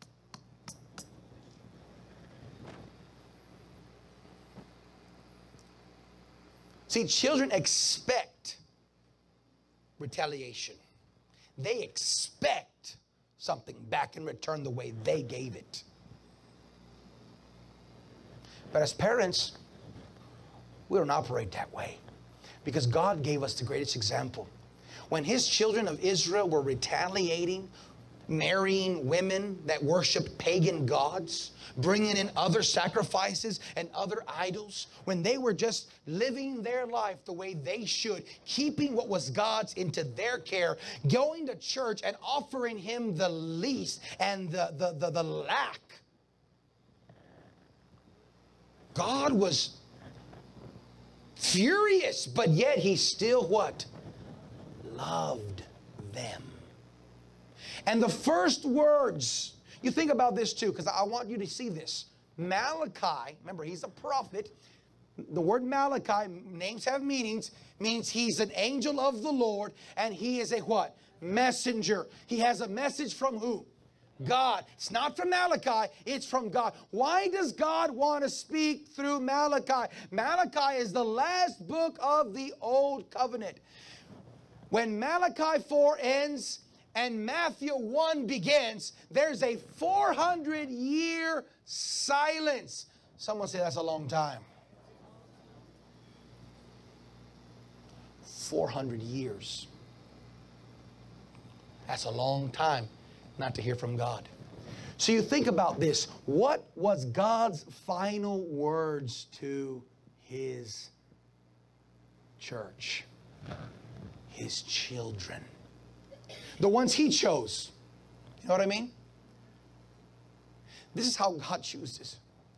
See, children expect retaliation. They expect something back in return the way they gave it. But as parents, we don't operate that way because God gave us the greatest example. When His children of Israel were retaliating, marrying women that worshiped pagan gods, bringing in other sacrifices and other idols, when they were just living their life the way they should, keeping what was God's into their care, going to church and offering Him the least and the, the, the, the lack, God was furious, but yet He still what? Loved them. And the first words, you think about this too, because I want you to see this. Malachi, remember he's a prophet. The word Malachi, names have meanings, means he's an angel of the Lord, and he is a what? Messenger. He has a message from who? God. It's not from Malachi, it's from God. Why does God want to speak through Malachi? Malachi is the last book of the Old Covenant. When Malachi four ends and Matthew one begins, there's a four hundred year silence. Someone say that's a long time. four hundred years. That's a long time not to hear from God. So you think about this. What was God's final words to His church? His children. The ones He chose. You know what I mean? This is how God chooses.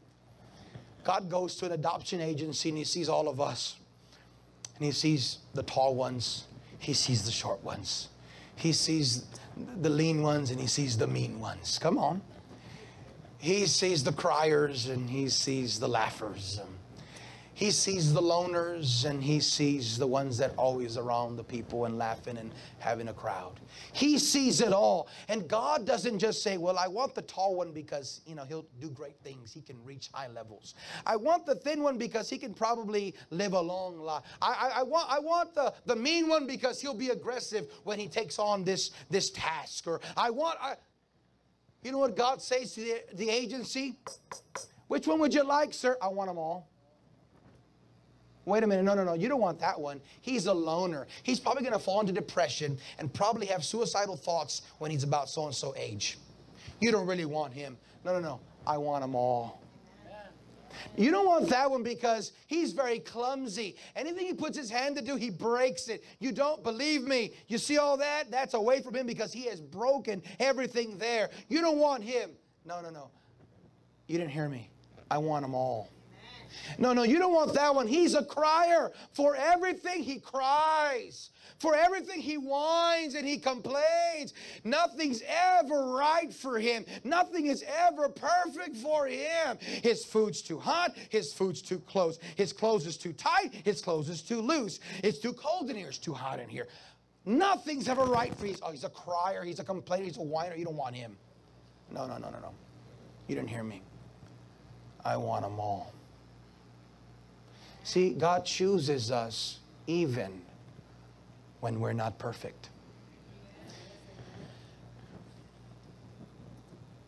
God goes to an adoption agency and He sees all of us. And He sees the tall ones. He sees the short ones. He sees the lean ones and He sees the mean ones. Come on. He sees the criers and He sees the laughers. He sees the loners and He sees the ones that always around the people and laughing and having a crowd. He sees it all. And God doesn't just say, well, I want the tall one because, you know, he'll do great things. He can reach high levels. I want the thin one because he can probably live a long life. I, I, I want, I want the, the mean one because he'll be aggressive when he takes on this, this task. Or I want, I, you know what God says to the, the agency? Which one would you like, sir? I want them all. Wait a minute, no, no, no, you don't want that one. He's a loner. He's probably going to fall into depression and probably have suicidal thoughts when he's about so-and-so age. You don't really want him. No, no, no, I want them all. You don't want that one because he's very clumsy. Anything he puts his hand to do, he breaks it. You don't believe me. You see all that? That's away from him because he has broken everything there. You don't want him. No, no, no. You didn't hear me. I want them all. No, no, you don't want that one. He's a crier. For everything he cries. For everything he whines and he complains. Nothing's ever right for him. Nothing is ever perfect for him. His food's too hot. His food's too close. His clothes is too tight. His clothes is too loose. It's too cold in here. It's too hot in here. Nothing's ever right for him. Oh, he's a crier. He's a complainer. He's a whiner. You don't want him. No, no, no, no, no. You didn't hear me. I want them all. See, God chooses us even when we're not perfect.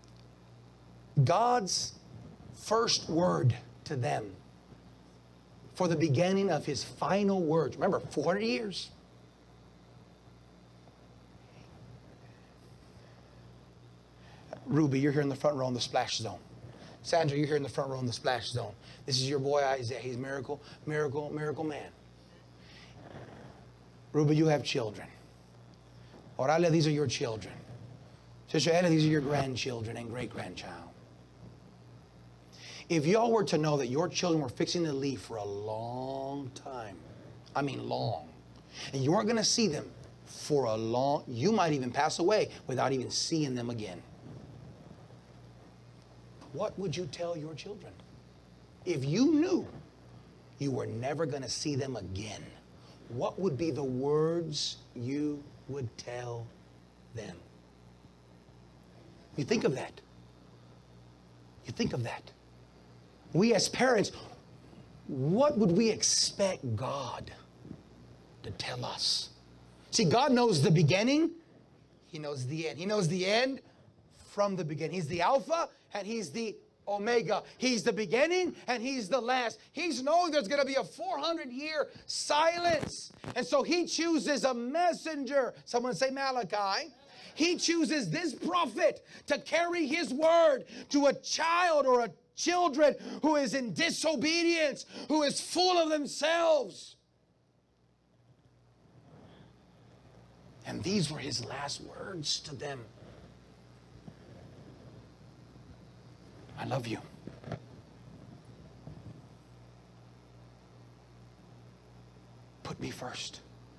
God's first word to them, for the beginning of his final words. Remember, four hundred years. Ruby, you're here in the front row in the splash zone. Sandra, you're here in the front row in the splash zone. This is your boy Isaiah. He's miracle, miracle, miracle man. Ruby, you have children. Oralia, these are your children. Sister Ella, these are your grandchildren and great-grandchild. If y'all were to know that your children were fixing to leave for a long time, I mean long, and you weren't going to see them for a long, you might even pass away without even seeing them again. What would you tell your children? If you knew you were never going to see them again, what would be the words you would tell them? You think of that. You think of that. We as parents, what would we expect God to tell us? See, God knows the beginning. He knows the end. He knows the end from the beginning. He's the Alpha and He's the Omega. He's the beginning and He's the last. He's knowing there's going to be a four hundred year silence. And so He chooses a messenger. Someone say Malachi. He chooses this prophet to carry His word to a child or a children who is in disobedience, who is full of themselves. And these were His last words to them. I love you. Put me first.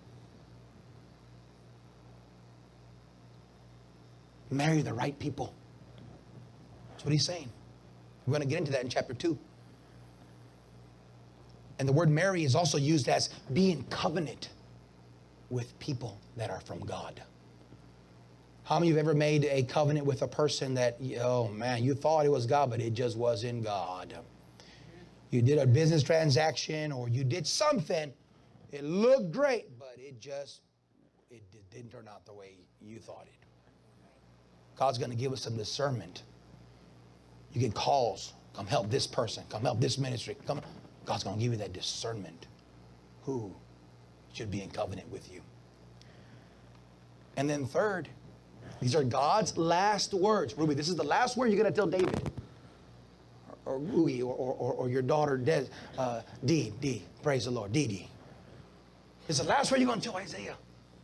Marry the right people. That's what He's saying. We're going to get into that in chapter two. And the word marry is also used as be in covenant with people that are from God. How many of you have ever made a covenant with a person that, oh man, you thought it was God, but it just wasn't God? You did a business transaction or you did something, it looked great, but it just, it didn't turn out the way you thought it. God's going to give us some discernment. You get calls, come help this person, come help this ministry. Come, God's going to give you that discernment. Who should be in covenant with you? And then third, these are God's last words. Ruby, this is the last word you're going to tell David. Or Ruby, or, or, or your daughter, Des, uh, Dee, Dee, praise the Lord, Dee Dee. It's the last word you're going to tell Isaiah.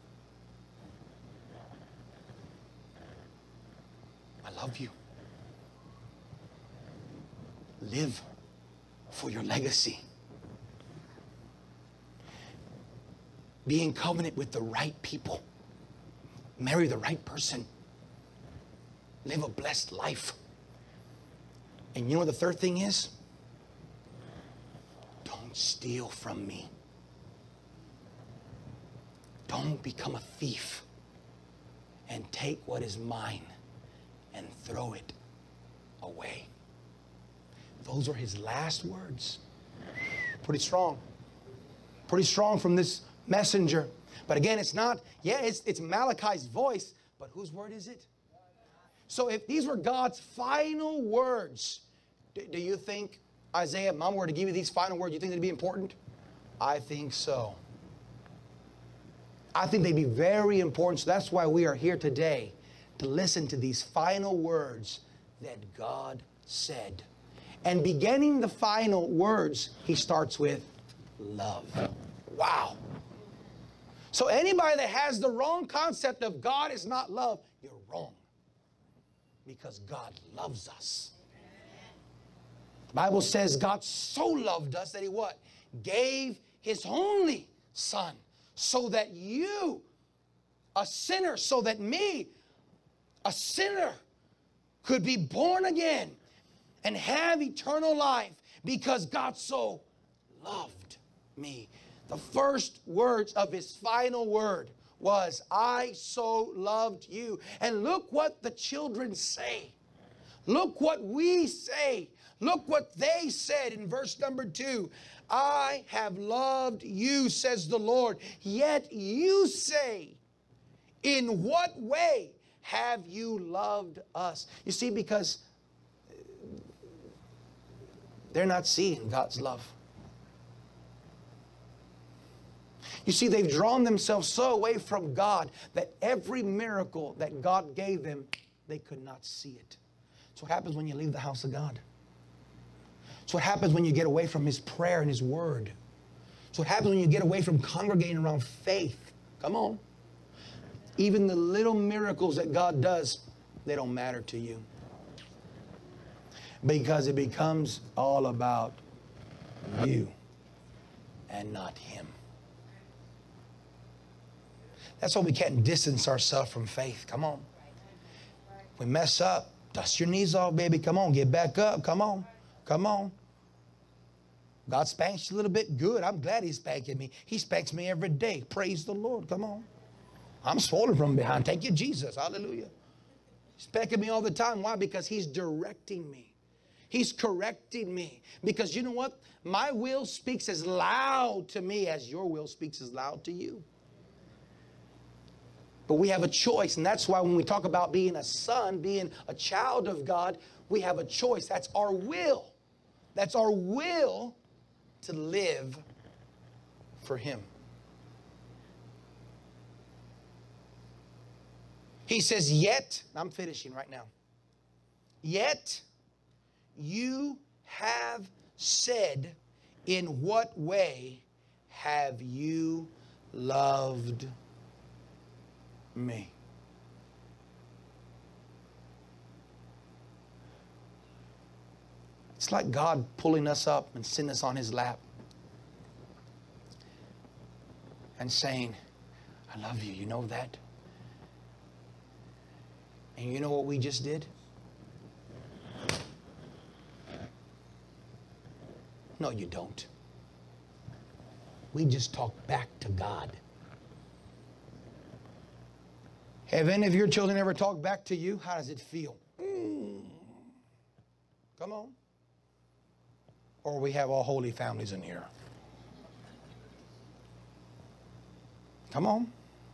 I love you. Live for your legacy. Be in covenant with the right people. Marry the right person. Live a blessed life. And you know what the third thing is? Don't steal from me. Don't become a thief and take what is mine and throw it away. Those are His last words. Pretty strong. Pretty strong from this messenger. But again, it's not, yeah, it's, it's Malachi's voice, but whose word is it? So if these were God's final words, do, do you think, Isaiah, if Mom were to give you these final words, do you think they'd be important? I think so. I think they'd be very important. So that's why we are here today, to listen to these final words that God said. And beginning the final words, He starts with love. Wow. So anybody that has the wrong concept of God is not love, you're wrong. Because God loves us. The Bible says God so loved us that He what? Gave His only Son. So that you, a sinner, so that me, a sinner, could be born again and have eternal life, because God so loved me. The first words of His final word was, I so loved you. And look what the children say. Look what we say. Look what they said in verse number two. I have loved you, says the Lord. Yet you say, in what way have you loved us? You see, because they're not seeing God's love. You see, they've drawn themselves so away from God that every miracle that God gave them, they could not see it. That's what happens when you leave the house of God. That's what happens when you get away from His prayer and His word. That's what happens when you get away from congregating around faith. Come on. Even the little miracles that God does, they don't matter to you. Because it becomes all about you and not Him. That's why we can't distance ourselves from faith. Come on. We mess up. Dust your knees off, baby. Come on. Get back up. Come on. Come on. God spanks you a little bit. Good. I'm glad He's spanking me. He spanks me every day. Praise the Lord. Come on. I'm swollen from behind. Thank you, Jesus. Hallelujah. He's spanking me all the time. Why? Because He's directing me. He's correcting me. Because you know what? My will speaks as loud to me as your will speaks as loud to you. But we have a choice, and that's why when we talk about being a son, being a child of God, we have a choice. That's our will. That's our will to live for Him. He says, yet, I'm finishing right now. Yet you have said, in what way have you loved me? It's like God pulling us up and sitting us on His lap and saying, I love you. You know that? And you know what we just did? No, you don't. We just talked back to God. Have any of your children ever talked back to you? How does it feel? Mm. Come on. Or we have all holy families in here. Come on.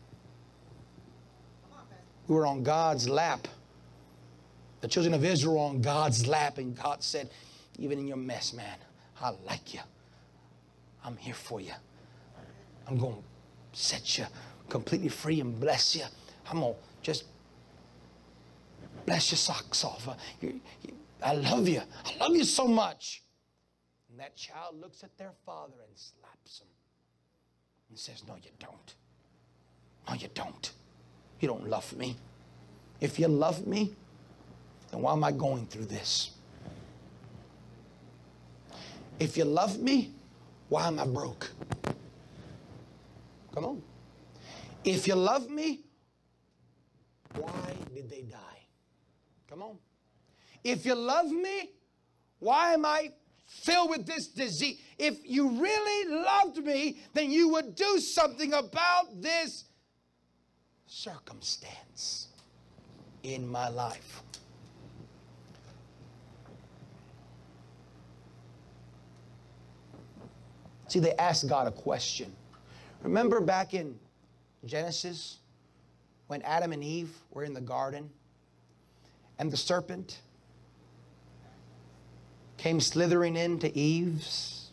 We were on God's lap. The children of Israel were on God's lap, and God said, even in your mess, man, I like you. I'm here for you. I'm going to set you completely free and bless you. I'm going to just bless your socks off. You, you, I love you. I love you so much. And that child looks at their father and slaps him and says, no, you don't. No, you don't. You don't love me. If you love me, then why am I going through this? If you love me, why am I broke? Come on. If you love me, why did they die? Come on. If you love me, why am I filled with this disease? If you really loved me, then you would do something about this circumstance in my life. See, they asked God a question. Remember back in Genesis when Adam and Eve were in the garden and the serpent came slithering into Eve's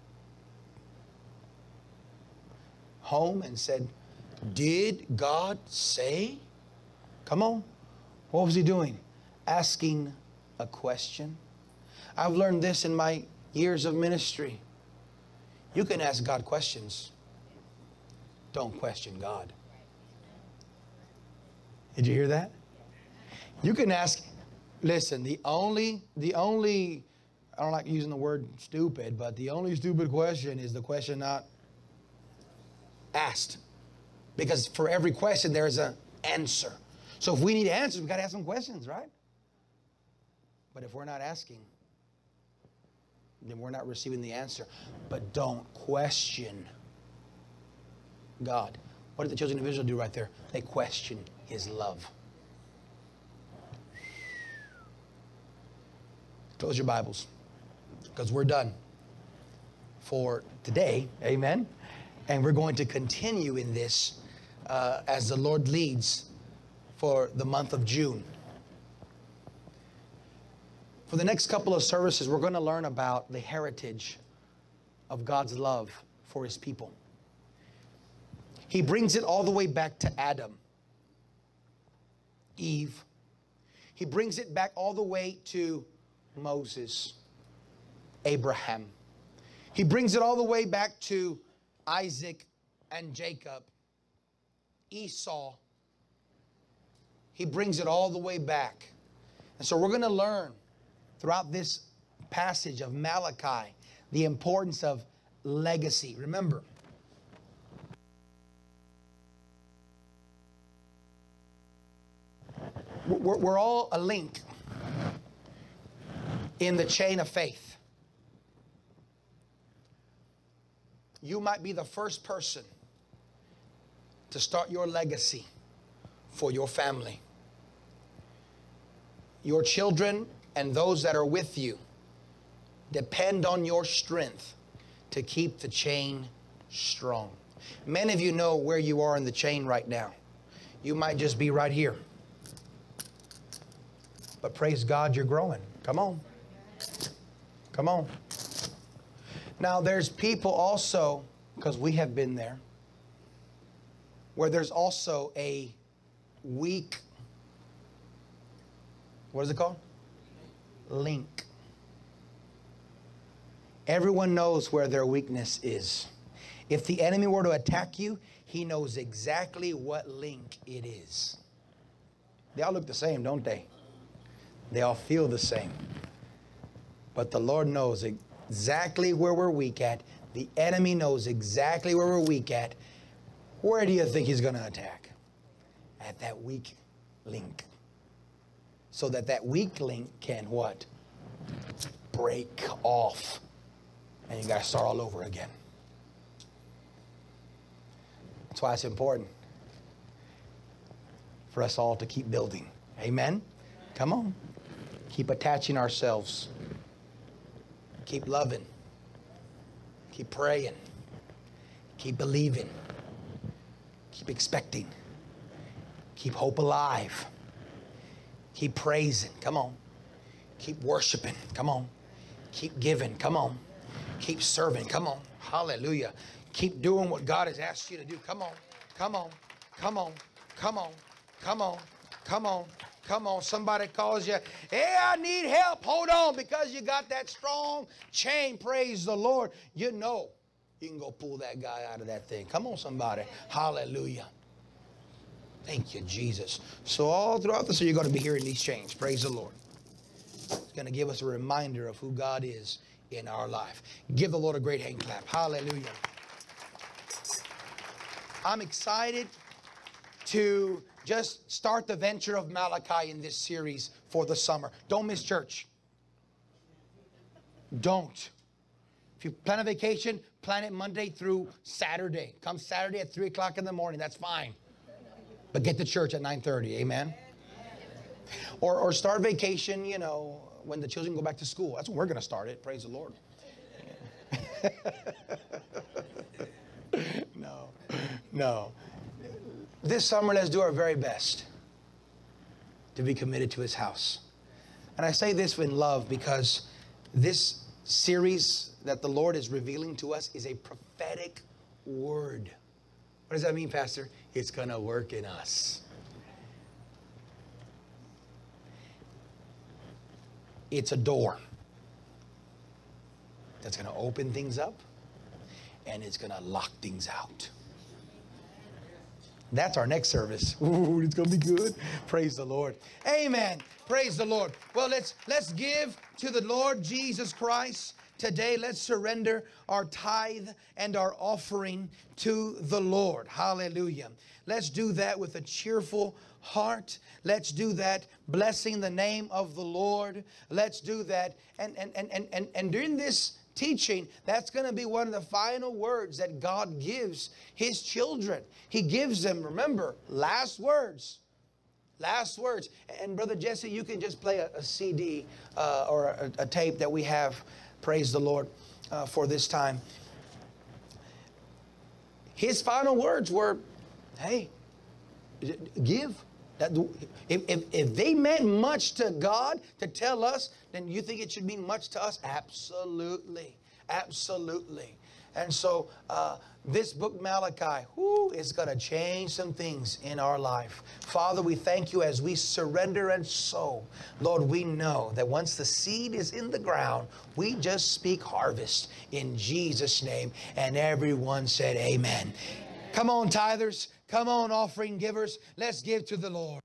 home and said, did God say? Come on. What was he doing? Asking a question. I've learned this in my years of ministry. You can ask God questions. Don't question God. Did you hear that? You can ask, listen, the only, the only, I don't like using the word stupid, but the only stupid question is the question not asked. Because for every question, there's an answer. So if we need answers, we've got to ask some questions, right? But if we're not asking, then we're not receiving the answer. But don't question God. What did the children of Israel do right there? They questioned His love. Close your Bibles, because we're done for today. Amen. And we're going to continue in this uh, as the Lord leads for the month of June. For the next couple of services, we're going to learn about the heritage of God's love for His people. He brings it all the way back to Adam, Eve. He brings it back all the way to Moses, Abraham. He brings it all the way back to Isaac and Jacob, Esau. He brings it all the way back. And so we're going to learn throughout this passage of Malachi the importance of legacy. Remember, we're, we're all a link in the chain of faith. You might be the first person to start your legacy for your family. Your children and those that are with you depend on your strength to keep the chain strong. Many of you know where you are in the chain right now. You might just be right here. But praise God, you're growing. Come on. Come on. Now there's people also, because we have been there, where there's also a weak, what is it called? Link. Everyone knows where their weakness is. If the enemy were to attack you, he knows exactly what link it is. They all look the same, don't they? They all feel the same. But the Lord knows exactly where we're weak at. The enemy knows exactly where we're weak at. Where do you think he's going to attack? At that weak link. So that that weak link can what? Break off. And you got to start all over again. That's why it's important for us all to keep building. Amen? Come on. Keep attaching ourselves. Keep loving. Keep praying. Keep believing. Keep expecting. Keep hope alive. Keep praising. Come on. Keep worshiping. Come on. Keep giving. Come on. Keep serving. Come on. Hallelujah. Keep doing what God has asked you to do. Come on. Come on. Come on. Come on. Come on. Come on. Come on. Somebody calls you. Hey, I need help. Hold on. Because you got that strong chain. Praise the Lord. You know you can go pull that guy out of that thing. Come on, somebody. Hallelujah. Thank you, Jesus. So all throughout this, you're going to be hearing these chains. Praise the Lord. It's going to give us a reminder of who God is in our life. Give the Lord a great hand clap. Hallelujah. I'm excited to just start the venture of Malachi in this series for the summer. Don't miss church. Don't. If you plan a vacation, plan it Monday through Saturday. Come Saturday at three o'clock in the morning. That's fine. But get to church at nine thirty. Amen? Or, or start vacation, you know, when the children go back to school. That's when we're going to start it. Praise the Lord. No. No. This summer, let's do our very best to be committed to His house. And I say this in love because this series that the Lord is revealing to us is a prophetic word. What does that mean, Pastor? It's going to work in us. It's a door that's going to open things up and it's going to lock things out. That's our next service. Ooh, it's going to be good. Praise the Lord. Amen. Praise the Lord. Well, let's let's give to the Lord Jesus Christ today. Let's surrender our tithe and our offering to the Lord. Hallelujah. Let's do that with a cheerful heart. Let's do that blessing the name of the Lord. Let's do that. And and and and and, and during this teaching, that's going to be one of the final words that God gives His children. He gives them, remember, last words. Last words. And Brother Jesse, you can just play a, a C D uh, or a, a tape that we have, praise the Lord, uh, for this time. His final words were, hey, give. That, if, if, if they meant much to God to tell us, then you think it should mean much to us? Absolutely. Absolutely. And so uh, this book, Malachi, whoo, is going to change some things in our life. Father, we thank you as we surrender and sow. Lord, we know that once the seed is in the ground, we just speak harvest in Jesus' name. And everyone said amen. Come on, tithers. Come on, offering givers. Let's give to the Lord.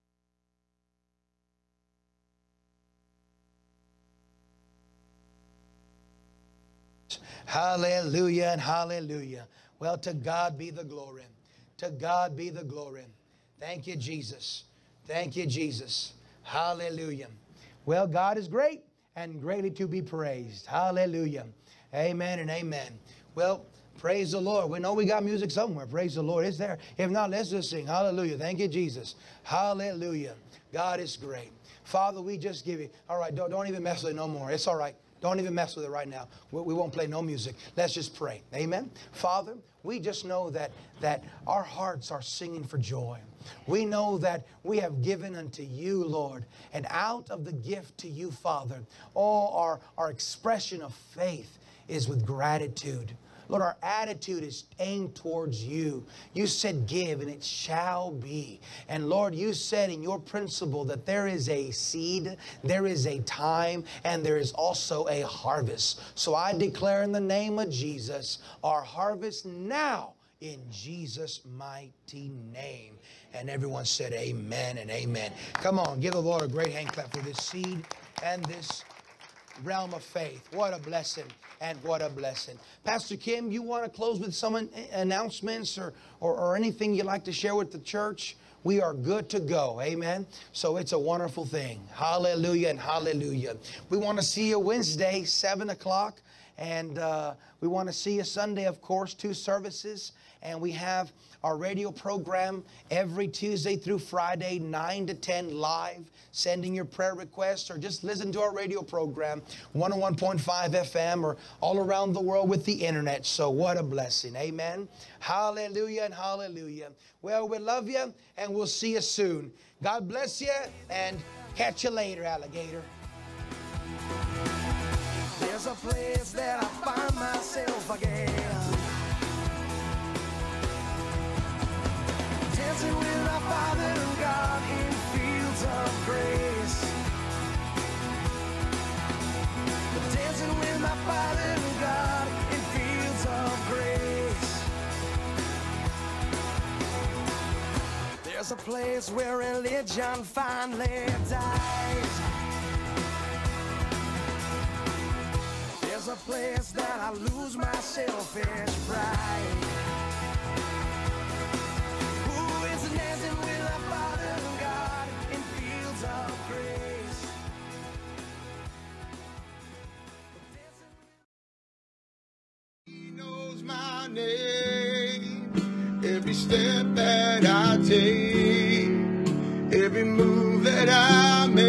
Hallelujah and hallelujah. Well, to God be the glory. To God be the glory. Thank you, Jesus. Thank you, Jesus. Hallelujah. Well, God is great and greatly to be praised. Hallelujah. Amen and amen. Well, praise the Lord. We know we got music somewhere. Praise the Lord. It's there. If not, let's just sing. Hallelujah. Thank you, Jesus. Hallelujah. God is great. Father, we just give you. All right, don't, don't even mess with it no more. It's all right. Don't even mess with it right now. We, we won't play no music. Let's just pray. Amen. Father, we just know that, that our hearts are singing for joy. We know that we have given unto you, Lord, and out of the gift to you, Father, all our, our expression of faith is with gratitude. Lord, our attitude is aimed towards you. You said give and it shall be. And Lord, you said in your principle that there is a seed, there is a time, and there is also a harvest. So I declare in the name of Jesus, our harvest now in Jesus' mighty name. And everyone said amen and amen. Come on, give the Lord a great hand clap for this seed and this realm of faith. What a blessing. And what a blessing. Pastor Kim, you want to close with some an announcements or, or, or anything you'd like to share with the church? We are good to go. Amen. So it's a wonderful thing. Hallelujah and hallelujah. We want to see you Wednesday, seven o'clock. And uh, we want to see you Sunday, of course, two services. And we have our radio program every Tuesday through Friday, nine to ten live. Sending your prayer requests or just listen to our radio program, one oh one point five F M or all around the world with the internet. So what a blessing. Amen. Hallelujah and hallelujah. Well, we love you and we'll see you soon. God bless you and catch you later, alligator. There's a place that I find myself again, dancing with my Father and God in fields of grace. Dancing with my Father and God in fields of grace. There's a place where religion finally dies. There's a place that I lose my selfish pride. Ooh, it's dancing with our Father and God in fields of grace. He knows my name, every step that I take, every move that I make.